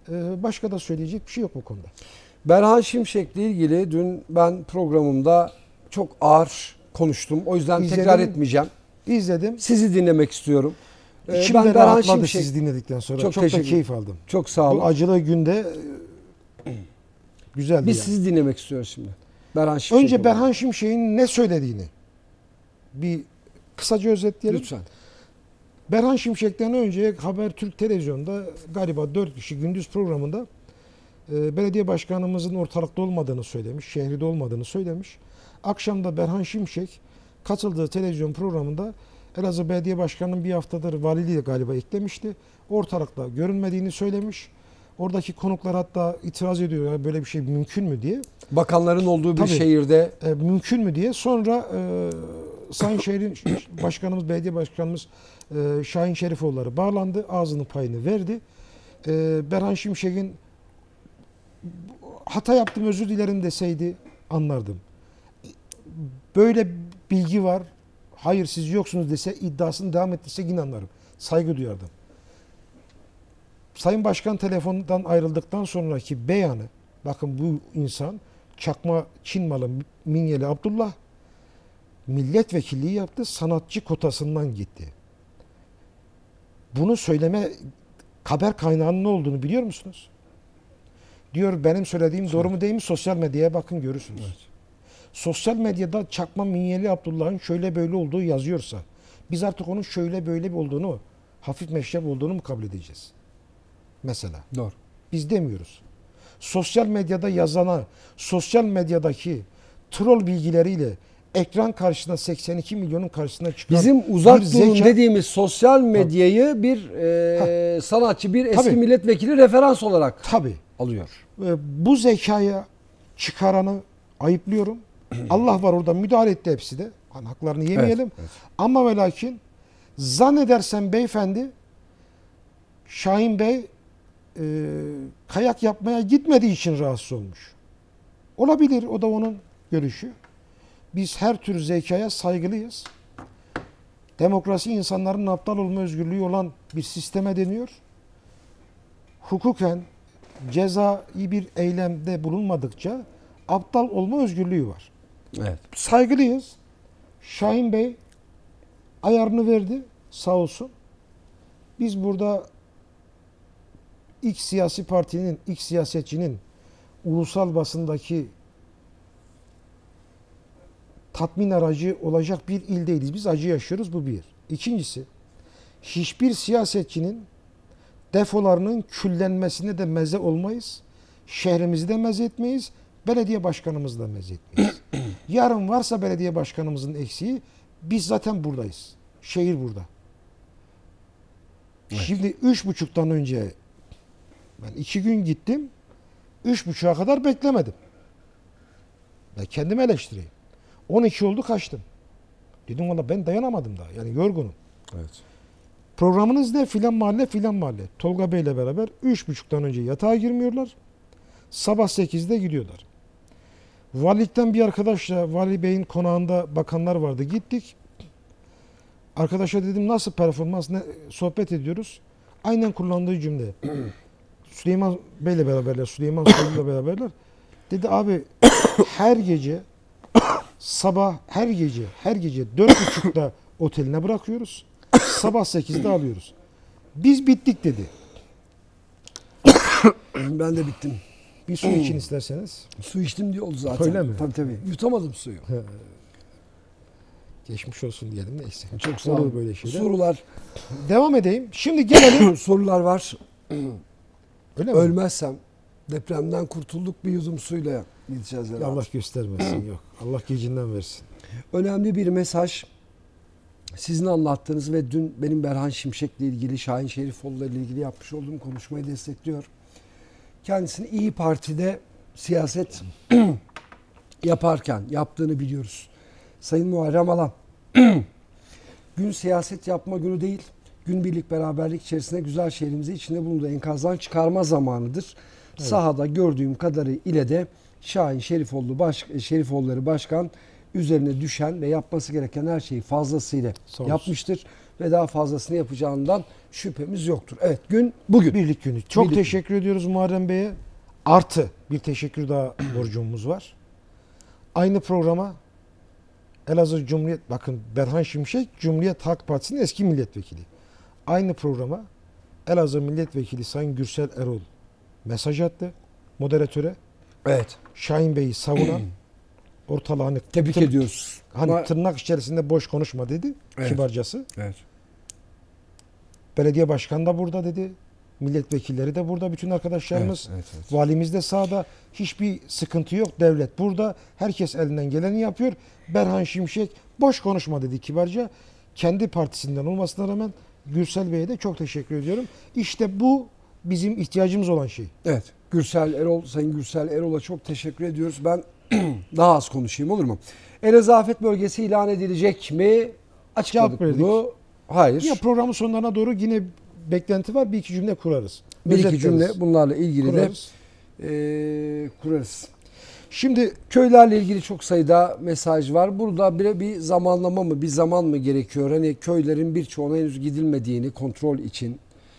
Başka da söyleyecek bir şey yok bu konuda. Berhan Şimşek'le ilgili dün ben programımda çok ağır konuştum. O yüzden tekrar etmeyeceğim. İzledim. Sizi dinlemek istiyorum. İçimde Ben Berhan rahatladı Şimşek sizi dinledikten sonra. çok Çok da keyif aldım. Çok sağ olun. Bu acılı günde güzeldi. Biz yani. sizi dinlemek istiyoruz şimdi. Berhan Şimşek. Önce Berhan Şimşek'in ne söylediğini bir kısaca özetleyelim. Lütfen. Berhan Şimşek'ten önce Habertürk Televizyon'da galiba 4 kişi gündüz programında belediye başkanımızın ortalıkta olmadığını söylemiş, şehirde olmadığını söylemiş. Akşamda Berhan Şimşek katıldığı televizyon programında Elazığ Belediye Başkanı'nın bir haftadır valiliği galiba eklemişti. Ortalıkta görünmediğini söylemiş. Oradaki konuklar hatta itiraz ediyor ya böyle bir şey mümkün mü diye. Bakanların olduğu bir Tabii. şehirde Mümkün mü diye. Sonra Sayın Şehrin Başkanımız, Belediye Başkanımız Şahin Şerifoğulları bağlandı. Ağzının payını verdi. Berhan Şimşek'in hata yaptım özür dilerim deseydi anlardım. Böyle bilgi var. Hayır siz yoksunuz dese iddiasını devam ettirse yine anlarım. Saygı duyardım. Sayın Başkan telefondan ayrıldıktan sonraki beyanı, bakın bu insan çakma Çin malı Minyeli Abdullah milletvekilliği yaptı, sanatçı kotasından gitti. Bunu söyleme haber kaynağının ne olduğunu biliyor musunuz? Diyor benim söylediğim doğru mu değil mi? Sosyal medyaya bakın görürsünüz. Evet. Sosyal medyada çakma Minyeli Abdullah'ın şöyle böyle olduğu yazıyorsa biz artık onun şöyle böyle olduğunu, hafif meşrep olduğunu mu kabul edeceğiz? Mesela. Doğru. Biz demiyoruz. Sosyal medyada yazana, sosyal medyadaki troll bilgileriyle ekran karşısına 82 milyonun karşısına çıkan bizim uzak bir durun zeka, dediğimiz sosyal medyayı bir sanatçı, bir eski milletvekili referans olarak alıyor. Bu zekaya çıkaranı ayıplıyorum. Allah var orada, müdahale etti hepsi de. Hani haklarını yemeyelim. Evet. Ama ve lakin zannedersem beyefendi Şahin Bey kayak yapmaya gitmediği için rahatsız olmuş. Olabilir. O da onun görüşü. Biz her tür zekaya saygılıyız. Demokrasi insanların aptal olma özgürlüğü olan bir sisteme deniyor. Hukuken cezai bir eylemde bulunmadıkça aptal olma özgürlüğü var. Evet. Saygılıyız. Şahin Bey ayarını verdi. Sağ olsun. Biz burada X siyasi partinin, X siyasetçinin ulusal basındaki tatmin aracı olacak bir il değiliz. Biz acı yaşıyoruz. Bu bir. İkincisi, hiçbir siyasetçinin defolarının küllenmesine de meze olmayız. Şehrimizi de meze etmeyiz. Belediye başkanımızı da meze etmeyiz. Yarın varsa belediye başkanımızın eksiği, biz zaten buradayız. Şehir burada. Evet. Şimdi 3,5'tan önce ben 2 gün gittim. 3,5'a kadar beklemedim. Ben kendimi eleştireyim. 12 oldu kaçtım. Dedim valla ben dayanamadım daha. Yani yorgunum. Evet. Programınız ne? Filan mahalle filan mahalle. Tolga Bey'le beraber 3,5'tan önce yatağa girmiyorlar. Sabah 8'de gidiyorlar. Valilikten bir arkadaşla Vali Bey'in konağında bakanlar vardı. Gittik. Arkadaşa dedim nasıl performans, ne sohbet ediyoruz. Aynen kullandığı cümle. Süleyman Bey'le beraberler, Süleyman Soylu'yla beraberler. Dedi abi her gece sabah her gece 4,5'da oteline bırakıyoruz. Sabah 8'de alıyoruz. Biz bittik dedi. Ben de bittim. Bir su için isterseniz. Su içtim diye oldu zaten. Öyle mi? Tabii. Yutamadım suyu. Geçmiş olsun diyelim neyse. Çok sağ olun. Böyle şeyler. Sorular. Devam edeyim. Şimdi gelelim. Sorular var. Öyle mi? Ölmezsem depremden kurtulduk bir yudum suyla gideceğiz herhalde. Allah göstermesin. Yok. Allah gecinden versin. Önemli bir mesaj. Sizin anlattığınız ve dün benim Berhan Şimşek'le ilgili, Şahin Şerifoğlu ile ilgili yapmış olduğum konuşmayı destekliyor. Kendisini İyi Parti'de siyaset yaparken yaptığını biliyoruz. Sayın Muharrem Alan, gün siyaset yapma günü değil, gün birlik beraberlik içerisinde güzel şehrimizi içinde bulunduğu enkazdan çıkarma zamanıdır. Evet. Sahada gördüğüm kadarı ile de Şahin Şerifoğulları Başkan üzerine düşen ve yapması gereken her şeyi fazlasıyla Sağ olsun. yapmıştır ve daha fazlasını yapacağından şüphemiz yoktur. Evet, gün bugün. Birlik günü. Çok Birlik teşekkür ediyoruz Muharrem Bey'e. Artı bir teşekkür daha borcumuz var. Aynı programa Elazığ Cumhuriyet, bakın Berhan Şimşek Cumhuriyet Halk Partisi'nin eski milletvekili. Aynı programa Elazığ Milletvekili Sayın Gürsel Erol mesaj attı moderatöre. Evet. Şahin Bey'i savunan ortalığı hani, Tebrik ediyoruz. hani Ama- tırnak içerisinde boş konuşma dedi. Evet. Kibarcası. Evet. Belediye başkanı da burada dedi. Milletvekilleri de burada. Bütün arkadaşlarımız. Evet, evet. Valimiz de sağda. Hiçbir sıkıntı yok. Devlet burada. Herkes elinden geleni yapıyor. Berhan Şimşek boş konuşma dedi kibarca. Kendi partisinden olmasına rağmen Gürsel Bey'e de çok teşekkür ediyorum. İşte bu bizim ihtiyacımız olan şey. Evet. Gürsel Erol, Sayın Gürsel Erol'a çok teşekkür ediyoruz. Ben daha az konuşayım, olur mu? Elazığ Afet Bölgesi ilan edilecek mi? Açıkladık Cevap verdik. bunu. Hayır. Ya programın sonlarına doğru yine beklenti var. Bir iki cümle kurarız. Bir iki Özetleriz. cümle bunlarla ilgili kurarız. de kurarız. Şimdi Köylerle ilgili çok sayıda mesaj var. Burada bir zamanlama mı, bir zaman mı gerekiyor? Hani köylerin birçoğuna henüz gidilmediğini kontrol için.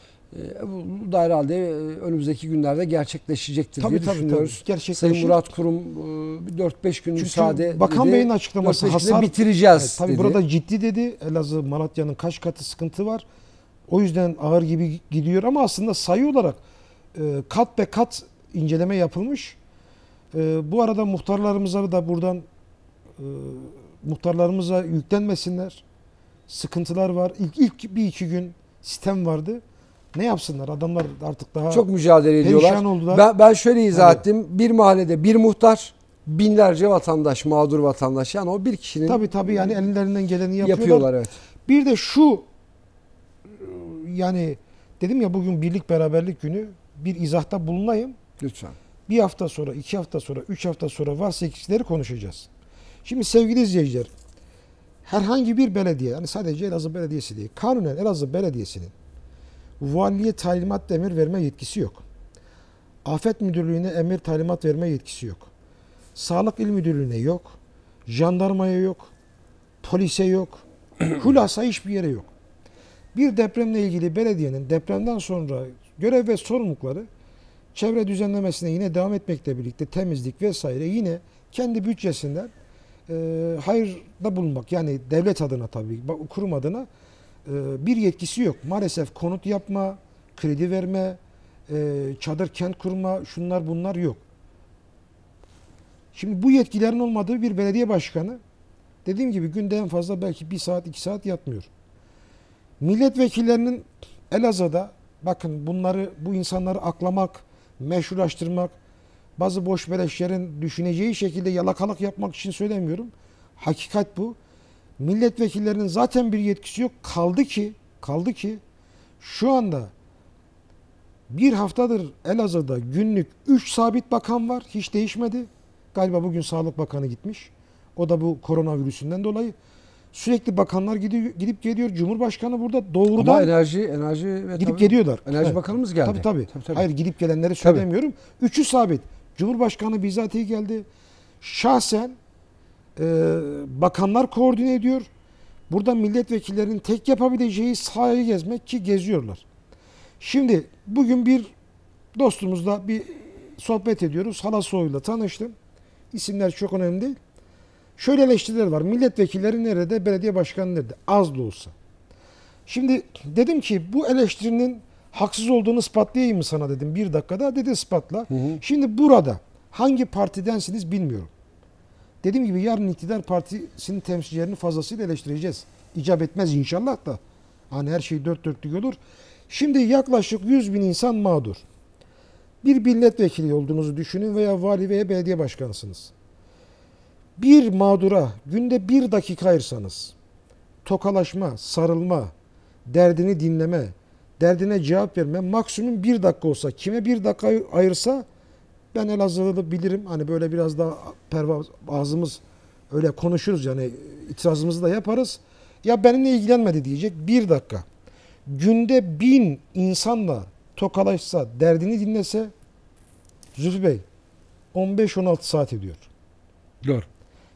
Bu da herhalde önümüzdeki günlerde gerçekleşecektir tabii diye tabii düşünüyoruz. gerçekleşir. Sayın Murat Kurum bir 4-5 gün Çünkü müsaade Bakan dedi. Bey'in açıklaması 4-5 günde hasar bitireceğiz Evet, tabii dedi. burada ciddi dedi. Elazığ, Malatya'nın kaç katı sıkıntı var. O yüzden ağır gibi gidiyor ama aslında sayı olarak kat be kat inceleme yapılmış. Bu arada muhtarlarımıza da buradan muhtarlarımıza yüklenmesinler. Sıkıntılar var. İlk bir iki gün sistem vardı. Ne yapsınlar? Adamlar artık daha Çok mücadele ediyorlar. perişan oldular. Ben şöyle izah Hani- ettim. Bir mahallede bir muhtar, binlerce vatandaş, mağdur vatandaş. Yani o bir kişinin Tabii yani ellerinden geleni yapıyorlar. Evet. Bir de şu yani dedim ya bugün birlik beraberlik günü bir izahta bulunayım. Lütfen. Bir hafta sonra, 2 hafta sonra, 3 hafta sonra varsa eksikleri konuşacağız. Şimdi sevgili izleyiciler, herhangi bir belediye, yani sadece Elazığ Belediyesi değil, kanunen Elazığ Belediyesi'nin valiliğe talimat emir verme yetkisi yok. Afet Müdürlüğü'ne emir talimat verme yetkisi yok. Sağlık İl Müdürlüğü'ne yok. Jandarmaya yok. Polise yok. Hulasa hiçbir yere yok. Bir depremle ilgili belediyenin depremden sonra görev ve sorumlulukları çevre düzenlemesine yine devam etmekle birlikte temizlik vesaire yine kendi bütçesinden hayırda bulunmak. Yani devlet adına tabii, kurum adına bir yetkisi yok. Maalesef konut yapma, kredi verme, çadır kent kurma, şunlar bunlar yok. Şimdi bu yetkilerin olmadığı bir belediye başkanı dediğim gibi günde en fazla belki 1 saat 2 saat yatmıyor. Milletvekillerinin Elazığ'da bakın bu insanları aklamak, meşrulaştırmak, bazı boş beleşlerin düşüneceği şekilde yalakalık yapmak için söylemiyorum. Hakikat bu. Milletvekillerinin zaten bir yetkisi yok. Kaldı ki şu anda bir haftadır Elazığ'da günlük 3 sabit bakan var. Hiç değişmedi. Galiba bugün Sağlık Bakanı gitmiş. O da bu koronavirüsünden dolayı. Sürekli bakanlar gidip geliyor. Cumhurbaşkanı burada doğrudan Ama enerji ve gidip tabii, geliyorlar. Enerji Evet. Bakanımız geldi. Tabii. Tabii. Hayır gidip gelenleri söylemiyorum. Üçü sabit. Cumhurbaşkanı bizatihi geldi. Şahsen bakanlar koordine ediyor. Burada milletvekillerinin tek yapabileceği sahayı gezmek ki geziyorlar. Şimdi bugün bir dostumuzla bir sohbet ediyoruz. Halasoğlu'yla tanıştım. İsimler çok önemli değil. Şöyle eleştiriler var. Milletvekilleri nerede? Belediye başkanı nerede? Az da olsa. Şimdi dedim ki bu eleştirinin haksız olduğunu ispatlayayım mı sana dedim. 1 dakikada dedi ispatla. Şimdi burada hangi partidensiniz bilmiyorum. Dediğim gibi yarın iktidar partisinin temsilcilerini fazlasıyla eleştireceğiz. İcap etmez inşallah da. Hani her şey dört dörtlük olur. Şimdi yaklaşık 100.000 insan mağdur. Bir milletvekili olduğunuzu düşünün veya vali veya belediye başkanısınız. Bir mağdura günde 1 dakika ayırsanız, tokalaşma, sarılma, derdini dinleme, derdine cevap verme, maksimum 1 dakika olsa, kime 1 dakika ayırsa, ben Elazığ'da bilirim, hani böyle biraz daha ağzımız öyle konuşuruz yani itirazımızı da yaparız. Ya benimle ilgilenmedi diyecek 1 dakika. Günde 1000 insanla tokalaşsa, derdini dinlese, Zülfü Bey 15-16 saat ediyor. Doğru.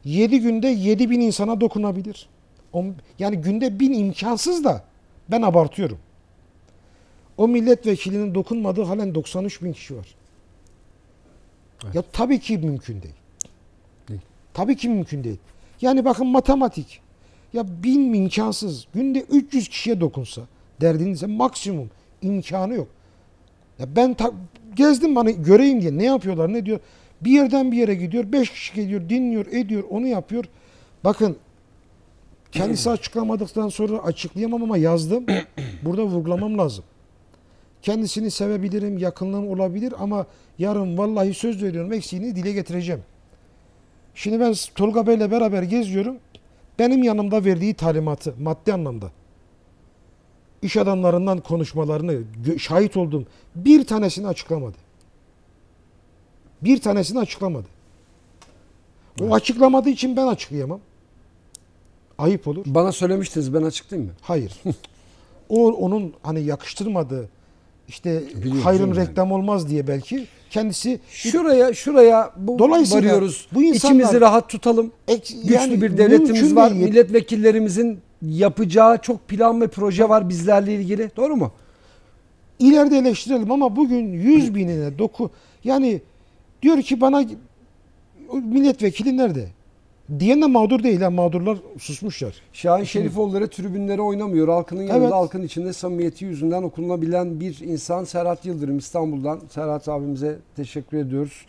7 günde 7.000 insana dokunabilir. Yani günde 1000 imkansız da ben abartıyorum. O milletvekilinin dokunmadığı halen 93.000 kişi var. Evet. Ya tabii ki mümkün değil. Değil. Tabii ki mümkün değil. Yani bakın matematik. Ya 1000 imkansız. Günde 300 kişiye dokunsa derdinizse maksimum imkanı yok. Ya ben gezdim hani göreyim diye ne yapıyorlar ne diyor. Bir yerden bir yere gidiyor. 5 kişi geliyor dinliyor ediyor onu yapıyor. Bakın kendisi açıklamadıktan sonra açıklayamam ama yazdım. Burada vurgulamam lazım. Kendisini sevebilirim, yakınlığım olabilir ama yarın vallahi söz veriyorum eksiğini dile getireceğim. Şimdi ben Tolga Bey'le beraber geziyorum. Benim yanımda verdiği talimatı maddi anlamda. İş adamlarından konuşmalarını şahit oldum. Bir tanesini açıklamadı. Bir tanesini açıklamadı. O açıklamadığı için ben açıklayamam. Ayıp olur. Bana söylemiştiniz, ben açıklayayım mı? Hayır. O onun hani yakıştırmadığı işte Biliyorum, hayrın biliyorum yani. reklam olmaz diye belki kendisi Şuraya Dolayısıyla varıyoruz. bu insanlar- İçimizi rahat tutalım. Güçlü yani bir devletimiz mümkün var. değil. Milletvekillerimizin yapacağı çok plan ve proje var bizlerle ilgili. Doğru mu? İleride eleştirelim ama bugün 100.000'ine yani diyor ki bana o milletvekili nerede? Diyen de mağdur değil. Ha, mağdurlar susmuşlar. Şahin Şerifoğulları tribünlere oynamıyor. Halkının yanında, Evet. halkın içinde samimiyeti yüzünden okunabilen bir insan Serhat Yıldırım İstanbul'dan. Serhat abimize teşekkür ediyoruz.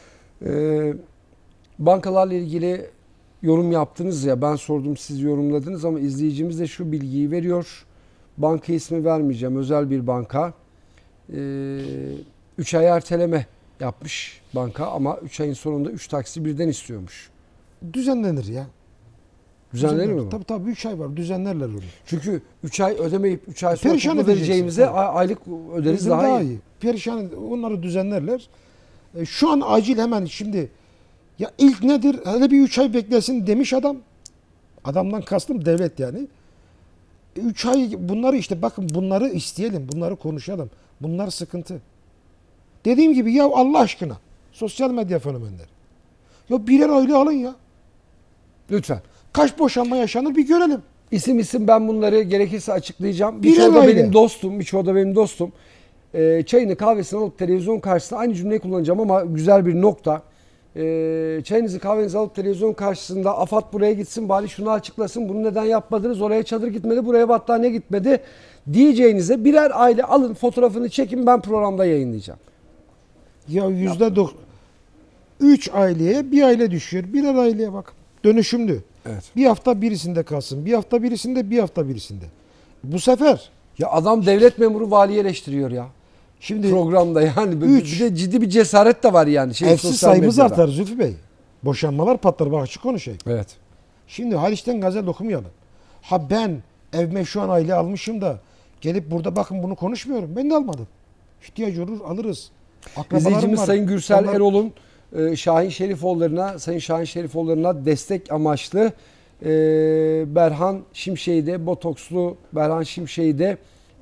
Bankalarla ilgili yorum yaptınız ya, ben sordum siz yorumladınız ama izleyicimiz de şu bilgiyi veriyor. Banka ismi vermeyeceğim, özel bir banka. 3 ay erteleme yapmış banka ama 3 ayın sonunda 3 taksi birden istiyormuş. Düzenlenir ya. Düzenlenir mi bu? Tabii 3 ay var. Düzenlerler onu. Çünkü 3 ay ödemeyip 3 ay sonra Perişan toplu vereceğimize edeceksin. aylık öderiz daha iyi. Perişan onları düzenlerler. Şu an acil hemen şimdi ya ilk nedir? Hele bir 3 ay beklesin demiş adam. Adamdan kastım devlet yani. 3 ay bunları işte bakın bunları isteyelim. Bunları konuşalım. Bunlar sıkıntı. Dediğim gibi ya Allah aşkına sosyal medya fenomenleri. Ya birer aylık alın ya. Lütfen. Kaç boşanma yaşanır bir görelim. İsim ben bunları gerekirse açıklayacağım. Birer Birçoğu da aile. benim dostum. Birçoğu da benim dostum. Çayını kahvesini alıp televizyon karşısında aynı cümleyi kullanacağım ama güzel bir nokta. Çayınızı kahvenizi alıp televizyon karşısında AFAD buraya gitsin bari şunu açıklasın. Bunu neden yapmadınız? Oraya çadır gitmedi, buraya battaniye gitmedi diyeceğinize birer aile alın, fotoğrafını çekin, ben programda yayınlayacağım. Ya %3 aileye bir aile düşüyor. Birer aileye bak. Dönüşümlü. Evet. Bir hafta birisinde kalsın. Bir hafta birisinde, bir hafta birisinde. Bu sefer Ya adam devlet memuru valiyi eleştiriyor ya. şimdi Programda yani. Üç. Bir de ciddi bir cesaret de var yani. evsiz Sosyal sayımız medyada. artar Zülfü Bey. Boşanmalar patlar. Bak açık konuşayım. Evet. Şimdi Haliç'ten gazel okumayalım. Ha ben evime şu an aile almışım da gelip burada bakın bunu konuşmuyorum. Ben de almadım. İhtiyaç olur alırız. Akrabalarım İzleyicimiz var. Sayın Gürsel Onlar- Erol'un Şahin Şerifoğulları'na, Sayın Şahin Şerifoğulları'na destek amaçlı Berhan Şimşek'i de, botokslu Berhan Şimşek'i de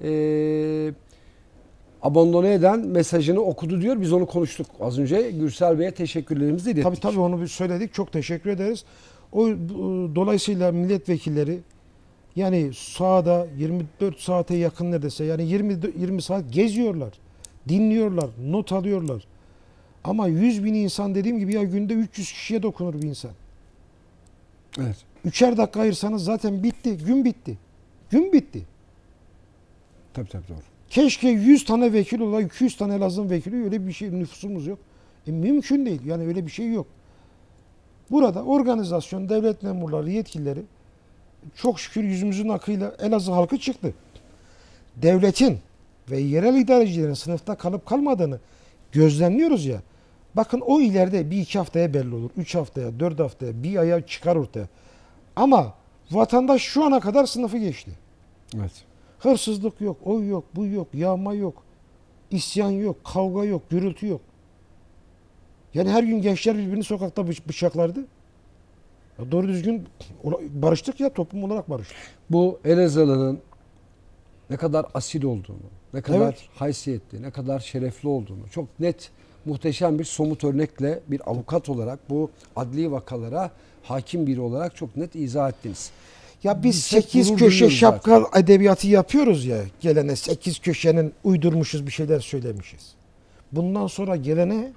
abandone eden mesajını okudu diyor. Biz onu konuştuk az önce. Gürsel Bey'e teşekkürlerimizi ilettik. Tabii onu bir söyledik. Çok teşekkür ederiz. Dolayısıyla milletvekilleri yani sahada 24 saate yakın neredeyse yani 20 saat geziyorlar. Dinliyorlar, not alıyorlar. Ama 100.000 insan dediğim gibi ya günde 300 kişiye dokunur bir insan. Evet. 3'er dakika ayırsanız zaten bitti. Gün bitti. Gün bitti. Tabii doğru. Keşke 100 tane vekil ola, 200 tane Elazığ vekili öyle bir şey nüfusumuz yok. Mümkün değil. Yani öyle bir şey yok. Burada organizasyon, devlet memurları, yetkilileri çok şükür yüzümüzün akıyla Elazığ halkı çıktı. Devletin ve yerel idarecilerin sınıfta kalıp kalmadığını gözlemliyoruz ya. Bakın o ileride bir iki haftaya belli olur. 3 haftaya, 4 haftaya, bir aya çıkar ortaya. Ama vatandaş şu ana kadar sınıfı geçti. Evet. Hırsızlık yok, o yok, bu yok, yağma yok, isyan yok, kavga yok, gürültü yok. Yani her gün gençler birbirini sokakta bıçaklardı. Ya doğru düzgün barıştık ya, toplum olarak barıştık. Bu Elazığlı'nın ne kadar asil olduğunu, ne kadar Evet. haysiyetli, ne kadar şerefli olduğunu çok net, muhteşem bir somut örnekle bir avukat olarak bu adli vakalara hakim biri olarak çok net izah ettiniz. Ya biz Biz hep 8 gurur köşe duyuyoruz şapkal edebiyatı yapıyoruz ya. Gelene 8 köşenin uydurmuşuz, bir şeyler söylemişiz. Bundan sonra gelene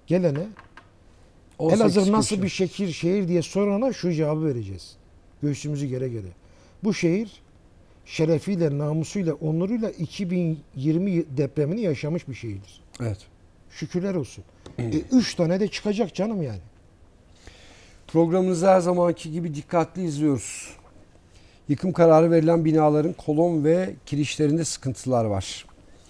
18 Elazığ nasıl köşe. bir şehir diye sorana şu cevabı vereceğiz. Göğsümüzü gere gere. Bu şehir şerefiyle, namusuyla, onuruyla 2020 depremini yaşamış bir şehirdir. Evet. Şükürler olsun. 3 tane de çıkacak canım yani. Programımızı her zamanki gibi dikkatli izliyoruz. Yıkım kararı verilen binaların kolon ve kirişlerinde sıkıntılar var.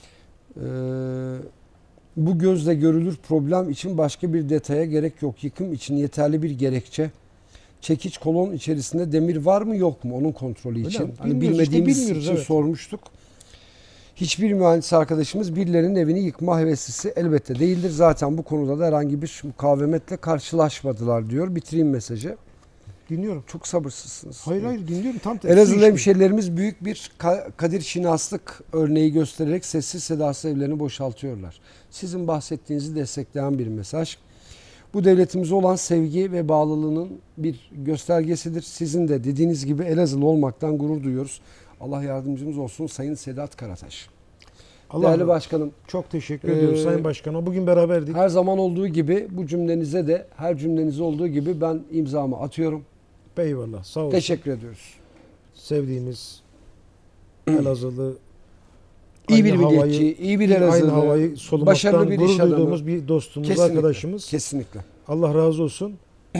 Bu gözle görülür problem için başka bir detaya gerek yok. Yıkım için yeterli bir gerekçe. Çekiç kolon içerisinde demir var mı yok mu onun kontrolü için. mi? Hani Bilmiyoruz, bilmediğimiz işte bilmiyoruz, için evet. sormuştuk. Hiçbir mühendis arkadaşımız birilerinin evini yıkma heveslisi elbette değildir. Zaten bu konuda da herhangi bir mukavemetle karşılaşmadılar diyor. Bitireyim mesajı. Dinliyorum. Çok sabırsızsınız. Hayır dinliyorum. Tam tersi Elazığlı işte. hemşehrilerimiz büyük bir kadir şinaslık örneği göstererek sessiz sedasız evlerini boşaltıyorlar. Sizin bahsettiğinizi destekleyen bir mesaj. Bu devletimize olan sevgi ve bağlılığının bir göstergesidir. Sizin de dediğiniz gibi Elazığlı olmaktan gurur duyuyoruz. Allah yardımcımız olsun Sayın Sedat Karataş. Değerli başkanım, çok teşekkür ediyoruz Sayın Başkanım. Bugün beraberdik. her zaman olduğu gibi bu cümlenize de her cümlenize olduğu gibi ben imzamı atıyorum. Eyvallah. Sağ olun. Teşekkür ediyoruz. Sevdiğimiz Elazığlı, İyi bir aynı milliyetçi, iyi bir aynı Elazığlı, havayı solumaktan başarılı bir gurur iş adamı. duyduğumuz bir dostumuz, Kesinlikle, arkadaşımız. kesinlikle. Allah razı olsun.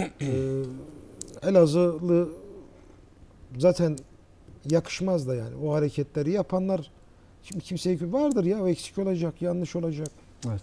Elazığlı zaten yakışmaz da yani o hareketleri yapanlar, şimdi kimseye vardır ya, o eksik olacak, yanlış olacak. Evet.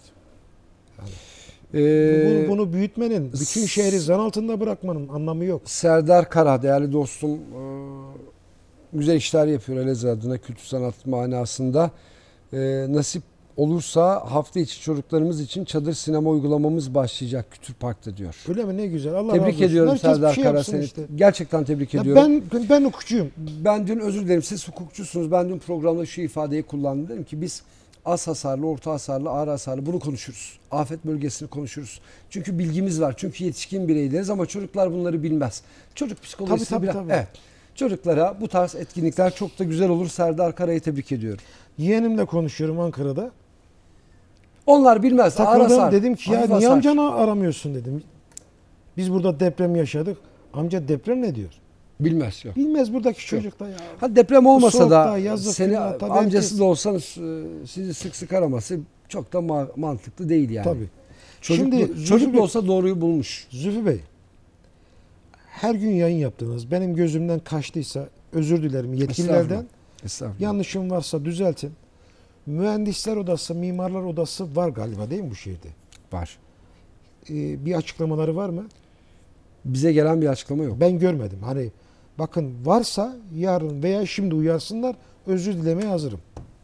Bunu büyütmenin, bütün şehri zan altında bırakmanın anlamı yok. Serdar Kara, değerli dostum, güzel işler yapıyor Elazığ adına kültür sanat manasında. Nasip olursa hafta içi çocuklarımız için çadır sinema uygulamamız başlayacak Kültür Park'ta diyor. Öyle mi? Ne güzel. Allah razı Tebrik olsun. ediyorum Herkes bir Serdar şey Kara yapsın seni. işte. Gerçekten tebrik Ya ediyorum. ben hukukçuyum. Ben dün özür dilerim, siz hukukçusunuz. Ben dün programda şu ifadeyi kullandım. Dedim ki biz az hasarlı, orta hasarlı, ağır hasarlı bunu konuşuruz. Afet bölgesini konuşuruz. Çünkü bilgimiz var. Çünkü yetişkin bireyleriz ama çocuklar bunları bilmez. Çocuk psikolojisi Tabii. Evet. Çocuklara bu tarz etkinlikler çok da güzel olur. Serdar Kara'yı tebrik ediyorum. Yeğenimle konuşuyorum Ankara'da. Onlar bilmez. Ağır Takıldım, hasar. dedim ki ya hafif niye hasar. amcanı aramıyorsun dedim. Biz burada deprem yaşadık. Amca deprem ne diyor? Bilmez yok. Bilmez buradaki çocuk da ya. Ha, deprem olmasa soğukta, da yazlık seni günah, tabii amcası herkes- da olsanız sizi sık sık araması çok da mantıklı değil yani. Tabii. Çocuk Zülfü da Bey- olsa doğruyu bulmuş. Zülfü Bey, her gün yayın yaptınız. Benim gözümden kaçtıysa özür dilerim yetkililerden. Estağfurullah. Yanlışım varsa düzeltin. Mühendisler odası, mimarlar odası var galiba değil mi bu şehirde? Var. Bir açıklamaları var mı? Bize gelen bir açıklama yok. Ben görmedim. Hani bakın varsa yarın veya şimdi uyarsınlar, özür dilemeye hazırım.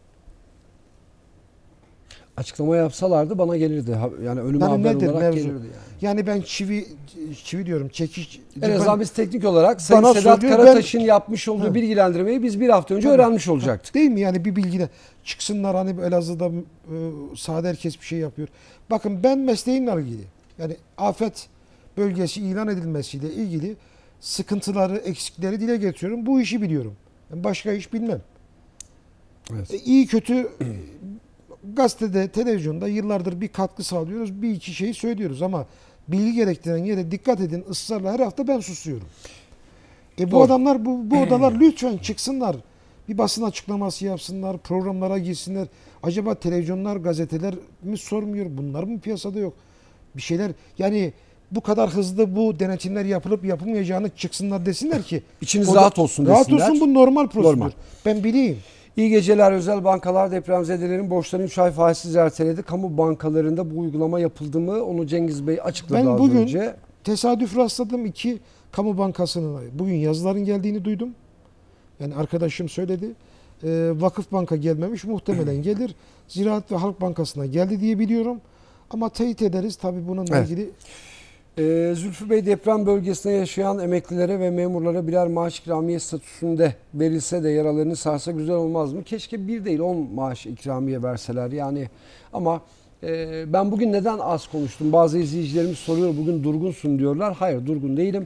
Açıklama yapsalardı bana gelirdi. Yani önüme Yani haber nedir olarak mevzu? gelirdi yani. Yani ben çivi diyorum, çekiç. En azından biz teknik olarak Sayın Bana Sedat soruyor, Karataş'ın yapmış olduğu Ha. bilgilendirmeyi biz bir hafta önce Tabii. öğrenmiş olacaktık. Değil mi yani bir bilgine çıksınlar hani Elazığ'da sade herkes bir şey yapıyor. Bakın ben mesleğimle ilgili yani afet bölgesi ilan edilmesiyle ilgili sıkıntıları, eksikleri dile getiriyorum. Bu işi biliyorum. Ben başka iş bilmem. Evet. İyi kötü gazetede, televizyonda yıllardır bir katkı sağlıyoruz. Bir iki şeyi söylüyoruz ama bilgi gerektiren yere dikkat edin ısrarla her hafta ben susuyorum. Bu Doğru. adamlar bu odalar lütfen çıksınlar. Bir basın açıklaması yapsınlar, programlara girsinler. Acaba televizyonlar, gazeteler mi sormuyor? Bunlar mı piyasada yok? Bir şeyler yani bu kadar hızlı bu denetimler yapılıp yapılmayacağını çıksınlar desinler ki. İçiniz o da- rahat olsun Rahat desinler. olsun, bu normal prosedür. Normal. Ben bileyim. İyi geceler. Özel bankalar depremzedelerin borçlarını 3 ay faizsiz erteledi. Kamu bankalarında bu uygulama yapıldı mı? Onu Cengiz Bey açıkladı Ben az bugün önce. tesadüf rastladım, iki kamu bankasına bugün yazıların geldiğini duydum. Yani arkadaşım söyledi. Vakıf Banka gelmemiş, muhtemelen gelir. Ziraat ve Halk Bankası'na geldi diye biliyorum. Ama teyit ederiz tabii bununla Evet. ilgili. Zülfü Bey, deprem bölgesinde yaşayan emeklilere ve memurlara birer maaş ikramiye statüsünde verilse de yaralarını sarsa güzel olmaz mı? Keşke bir değil 10 maaş ikramiye verseler yani. Ama ben bugün neden az konuştum? Bazı izleyicilerimiz soruyor, bugün durgunsun diyorlar. Hayır, durgun değilim.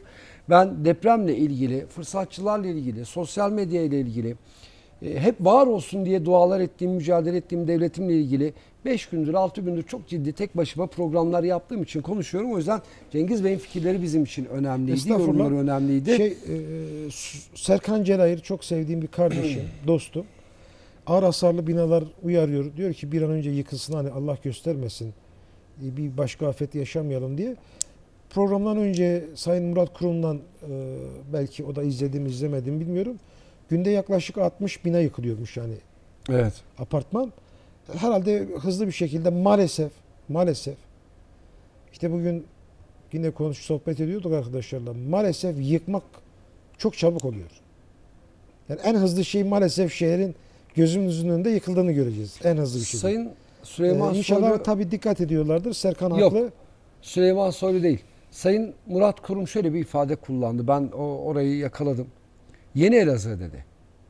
Ben depremle ilgili, fırsatçılarla ilgili, sosyal medya ile ilgili hep var olsun diye dualar ettiğim, mücadele ettiğim devletimle ilgili 5 gündür, 6 gündür çok ciddi tek başıma programlar yaptığım için konuşuyorum. O yüzden Cengiz Bey'in fikirleri bizim için önemliydi, yorumları önemliydi. Serkan Celayir çok sevdiğim bir kardeşim, dostum. Ağır hasarlı binalar uyarıyor. Diyor ki bir an önce yıkılsın, hani Allah göstermesin, bir başka afet yaşamayalım diye. Programdan önce Sayın Murat Kurum'dan belki o da izledim bilmiyorum. Günde yaklaşık 60 bina yıkılıyormuş yani. Evet. Apartman. Herhalde hızlı bir şekilde maalesef işte bugün yine sohbet ediyorduk arkadaşlarla. Maalesef yıkmak çok çabuk oluyor. Yani en hızlı şey maalesef şehrin gözümüzün önünde yıkıldığını göreceğiz. En hızlı bir şekilde. Sayın Süleyman İnşallah Soylu... tabii dikkat ediyorlardır. Serkan Yok. haklı. Süleyman Soylu değil. Sayın Murat Kurum şöyle bir ifade kullandı. Ben orayı yakaladım. Yeni Elazığ dedi.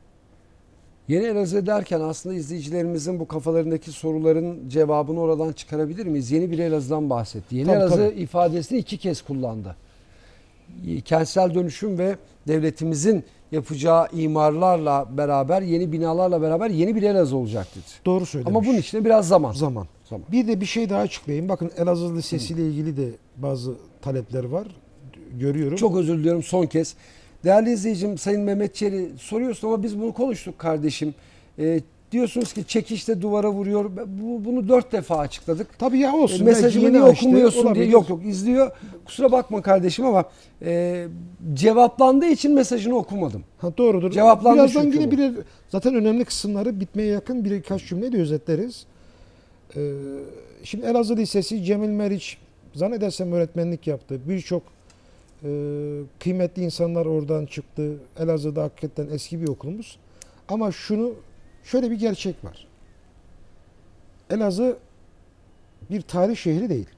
Yeni Elazığ derken aslında izleyicilerimizin bu kafalarındaki soruların cevabını oradan çıkarabilir miyiz? Yeni bir Elazığ'dan bahsetti. Yeni Elazığ ifadesini 2 kez kullandı. Kentsel dönüşüm ve devletimizin yapacağı imarlarla beraber, yeni binalarla beraber yeni bir Elazığ olacak dedi. Doğru söylemiş. Ama bunun için de biraz zaman. Zaman. Bir de bir şey daha açıklayayım. Bakın Elazığ Lisesi ile ilgili de bazı talepler var. Görüyorum. Çok özür diliyorum son kez. Değerli izleyicim, Sayın Mehmet Çeri soruyorsun ama biz bunu konuştuk kardeşim. Diyorsunuz ki çekişte duvara vuruyor. Bunu 4 defa açıkladık. Tabii ya olsun. Mesajımı niye okumuyorsun diye. Yok izliyor. Kusura bakma kardeşim ama cevaplandığı için mesajını okumadım. Doğrudur. Cevaplandı. Birazdan yine zaten önemli kısımları bitmeye yakın birkaç cümleyle özetleriz. Şimdi Elazığ Lisesi Cemil Meriç zannedersem öğretmenlik yaptı. Birçok kıymetli insanlar oradan çıktı. Elazığ'da hakikaten eski bir okulumuz. Ama şöyle bir gerçek var. Elazığ bir tarih şehri değil.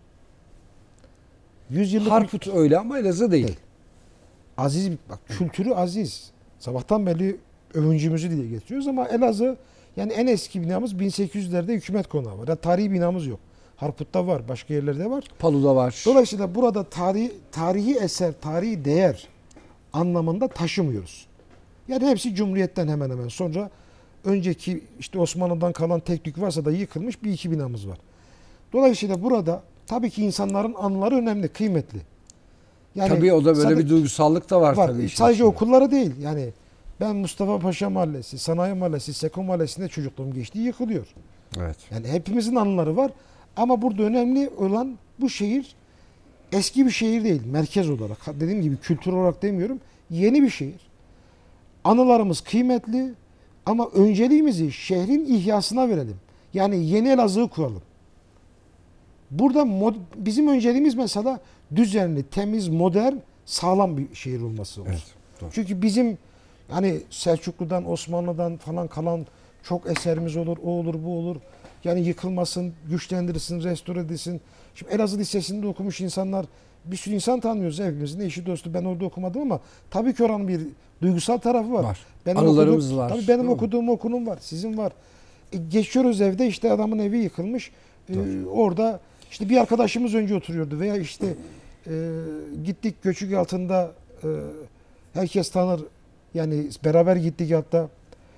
100 yıllık Harput öyle ama Elazığ değil. Aziz, bak kültürü aziz. Sabahtan beri övüncümüzü dile getiriyoruz ama Elazığ yani en eski binamız 1800'lerde hükümet konağı var. Yani tarihi binamız yok. Harput'ta var, başka yerlerde var. Palu'da var. Dolayısıyla burada tarihi eser, tarihi değer anlamında taşımıyoruz. Yani hepsi Cumhuriyet'ten hemen hemen sonra önceki işte Osmanlı'dan kalan tek tük varsa da yıkılmış bir iki binamız var. Dolayısıyla burada tabii ki insanların anıları önemli, kıymetli. Yani tabii o da böyle bir duygusallık da var tabii. Sadece okulları değil. Yani ben Mustafa Paşa Mahallesi, Sanayi Mahallesi, Seko Mahallesi'nde çocukluğum geçti, yıkılıyor. Evet. Yani hepimizin anıları var. Ama burada önemli olan bu şehir eski bir şehir değil. Merkez olarak. Dediğim gibi kültür olarak demiyorum. Yeni bir şehir. Anılarımız kıymetli ama önceliğimizi şehrin ihyasına verelim. Yani yeni Elazığ'ı kuralım. Burada bizim önceliğimiz mesela düzenli, temiz, modern, sağlam bir şehir olması olsun. Evet, çünkü bizim yani Selçuklu'dan, Osmanlı'dan falan kalan çok eserimiz olur, o olur, bu olur. Yani yıkılmasın, güçlendirilsin, restore edilsin. Şimdi Elazığ Lisesi'nde okumuş insanlar, bir sürü insan tanıyoruz hepimizin eşi dostu. Ben orada okumadım ama tabii ki oranın bir duygusal tarafı var. Anılarımız var. Tabii benim okuduğum okulum var, sizin var. Geçiyoruz evde işte adamın evi yıkılmış. Orada işte bir arkadaşımız önce oturuyordu veya işte gittik göçük altında herkes tanır. Yani beraber gittik hatta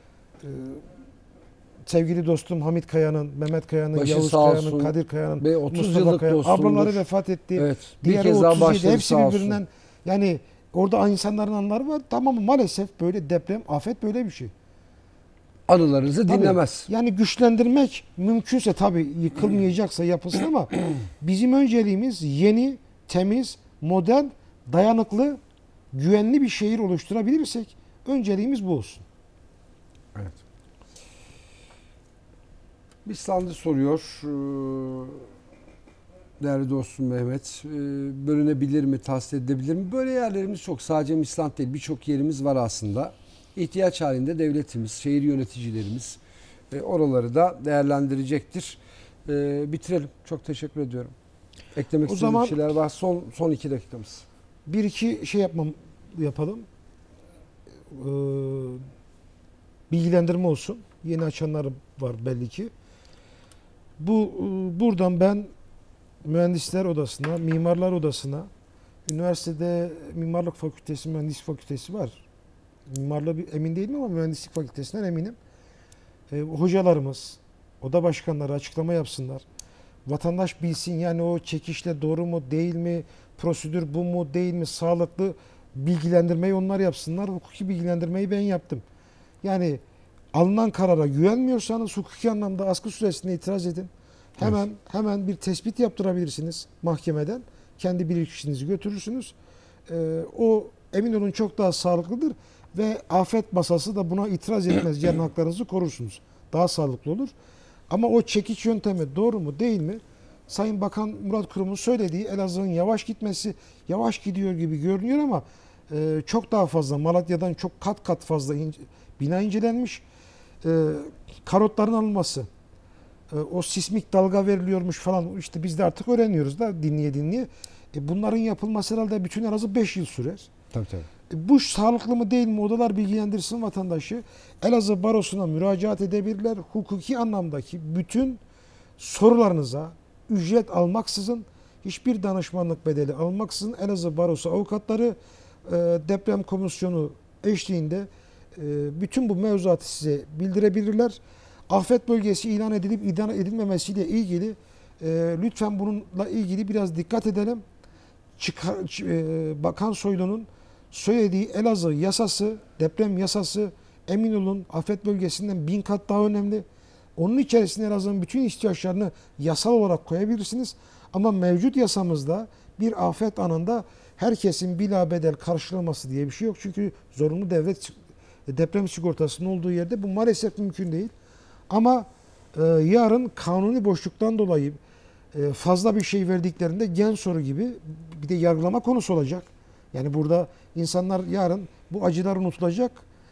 sevgili dostum Hamit Kaya'nın, Mehmet Kaya'nın, Yavuz Kaya'nın, Kadir Kaya'nın, 30 yıllık Kaya'nın ablaları vefat etti. Evet. Bir kez daha başladı. Hepsi birbirinden yani orada insanların anıları var. Tamam maalesef böyle deprem, afet böyle bir şey. Anılarınızı dinlemez. Yani güçlendirmek mümkünse tabii yıkılmayacaksa yapılsın ama bizim önceliğimiz yeni, temiz, modern, dayanıklı, güvenli bir şehir oluşturabilirsek önceliğimiz bu olsun. Evet. Bislandı soruyor. Değerli dostum Mehmet, bölünebilir mi, tahsis edilebilir mi? Böyle yerlerimiz çok. Sadece Mislant değil, birçok yerimiz var aslında. İhtiyaç halinde devletimiz, şehir yöneticilerimiz oraları da değerlendirecektir. Bitirelim. Çok teşekkür ediyorum. Eklemek istediğim şeyler var. Son 2 dakikamız. Bir iki şey yapalım. Bilgilendirme olsun. Yeni açanlar var belli ki. Buradan ben Mühendisler Odası'na, Mimarlar Odası'na, Üniversitede mimarlık fakültesi, mühendislik fakültesi var. Mimarlığı emin değilim ama mühendislik fakültesinden eminim. Hocalarımız, oda başkanları açıklama yapsınlar. Vatandaş bilsin yani o çekişle doğru mu değil mi, prosedür bu mu değil mi, sağlıklı bilgilendirmeyi onlar yapsınlar. Hukuki bilgilendirmeyi ben yaptım. Yani alınan karara güvenmiyorsanız hukuki anlamda askı süresine itiraz edin. Hemen bir tespit yaptırabilirsiniz mahkemeden. Kendi bilirkişinizi götürürsünüz. O emin olun çok daha sağlıklıdır ve afet masası da buna itiraz etmez. Yani haklarınızı korursunuz. Daha sağlıklı olur. Ama o çekiç yöntemi doğru mu değil mi? Sayın Bakan Murat Kurum'un söylediği Elazığ'ın yavaş gitmesi, yavaş gidiyor gibi görünüyor ama çok daha fazla, Malatya'dan çok kat kat fazla bina incelenmiş. Karotların alınması, o sismik dalga veriliyormuş falan, işte biz de artık öğreniyoruz da dinleye dinleye. Bunların yapılması herhalde bütün Elazığ 5 yıl sürer. Tabii tabii. Bu sağlıklı mı değil mi, odalar bilgilendirsin vatandaşı. Elazığ Barosu'na müracaat edebilirler. Hukuki anlamdaki bütün sorularınıza ücret almaksızın, hiçbir danışmanlık bedeli almaksızın Elazığ Barosu avukatları deprem komisyonu eşliğinde bütün bu mevzuatı size bildirebilirler. Afet bölgesi ilan edilip ilan edilmemesiyle ilgili lütfen bununla ilgili biraz dikkat edelim. Bakan Soylu'nun söylediği Elazığ yasası, deprem yasası, emin olun afet bölgesinden 1000 kat daha önemli. Onun içerisinde Elazığ'ın bütün ihtiyaçlarını yasal olarak koyabilirsiniz. Ama mevcut yasamızda bir afet anında herkesin bilabedel karşılaması diye bir şey yok. Çünkü zorunlu devlet deprem sigortasının olduğu yerde bu maalesef mümkün değil. Ama yarın kanuni boşluktan dolayı fazla bir şey verdiklerinde gen soru gibi bir de yargılama konusu olacak. Yani burada insanlar yarın bu acılar unutulacak,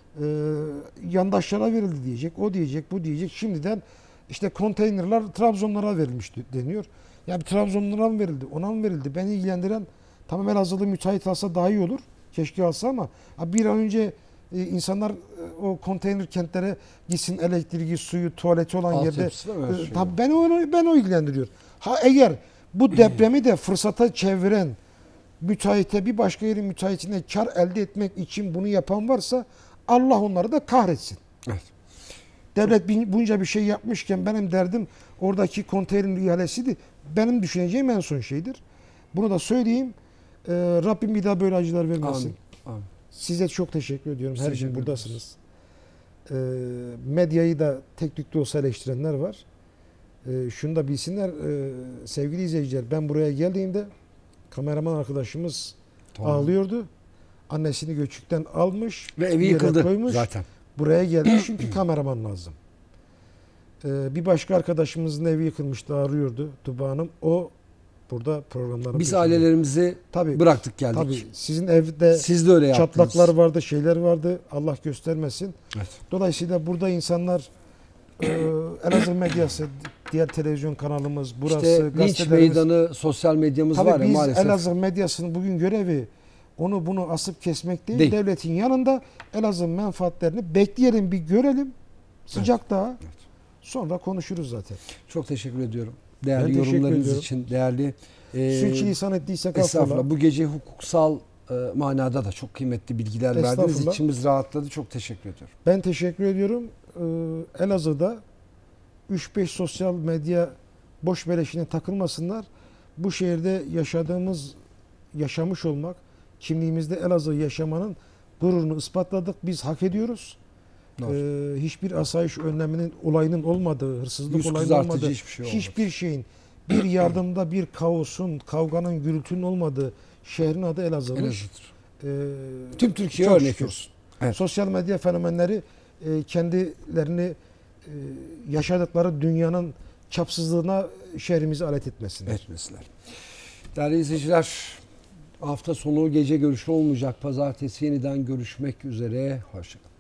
yandaşlara verildi diyecek, o diyecek, bu diyecek. Şimdiden işte konteynerler Trabzonlara verilmiş deniyor. Ya bir Trabzonlara mı verildi, ona mı verildi? Beni ilgilendiren tamam Elazığlı müteahhit alsa daha iyi olur. Keşke alsa ama bir an önce insanlar o konteyner kentlere gitsin, elektriği, suyu, tuvaleti olan yerde. Tabii ben o ilgilendiriyor. Ha eğer bu depremi de fırsata çeviren müteahhite bir başka yerin müteahhitine kar elde etmek için bunu yapan varsa Allah onları da kahretsin. Evet. Devlet bunca bir şey yapmışken benim derdim oradaki konteyner ihalesiydi. Benim düşüneceğim en son şeydir. Bunu da söyleyeyim. Rabbim bir daha böyle acılar vermesin. Amin. Amin. Size çok teşekkür ediyorum. Her Teşekkür gün buradasınız. Medyayı da teknik de olsa eleştirenler var. Şunu da bilsinler sevgili izleyiciler. Ben buraya geldiğimde kameraman arkadaşımız ağlıyordu. Annesini göçükten almış. Ve evi yıkıldı koymuş, zaten. Buraya geldi çünkü kameraman lazım. Bir başka arkadaşımızın evi yıkılmıştı, arıyordu Tuba Hanım. O burada programlarımızı... Biz ailelerimizi bıraktık geldik. Tabii sizin evde siz de öyle çatlaklar yaptınız. vardı, şeyler vardı. Allah göstermesin. Evet. Dolayısıyla burada insanlar Elazığ medyası, diğer televizyon kanalımız, burası, İşte linç meydanı, sosyal medyamız tabii var ya biz maalesef. Elazığ medyasının bugün görevi onu bunu asıp kesmek değil. Devletin yanında Elazığ menfaatlerini bekleyelim, bir görelim. Sıcak daha. Evet. Sonra konuşuruz zaten. Çok teşekkür ediyorum. Değerli yorumlarınız için, değerli sürçülisan ettiysek affola. Bu gece hukuksal manada da çok kıymetli bilgiler verdiniz. İçimiz rahatladı. Çok teşekkür ediyorum. Ben teşekkür ediyorum. Elazığ'da 3-5 sosyal medya boş beleşine takılmasınlar. Bu şehirde yaşamış olmak, kimliğimizde Elazığ yaşamanın gururunu ispatladık. Biz hak ediyoruz. Hiçbir asayiş önleminin olayının olmadığı, hırsızlık olayının olmadığı, hiçbir şeyin, bir yardımda bir kaosun, kavganın, gürültünün olmadığı şehrin adı Elazığ'mış. Tüm Türkiye örnek olsun. Evet. Sosyal medya fenomenleri kendilerini yaşadıkları dünyanın çapsızlığına şehrimizi alet etmesinler. Değerli izleyiciler, hafta sonu gece görüşü olmayacak. Pazartesi yeniden görüşmek üzere. Hoşçakalın.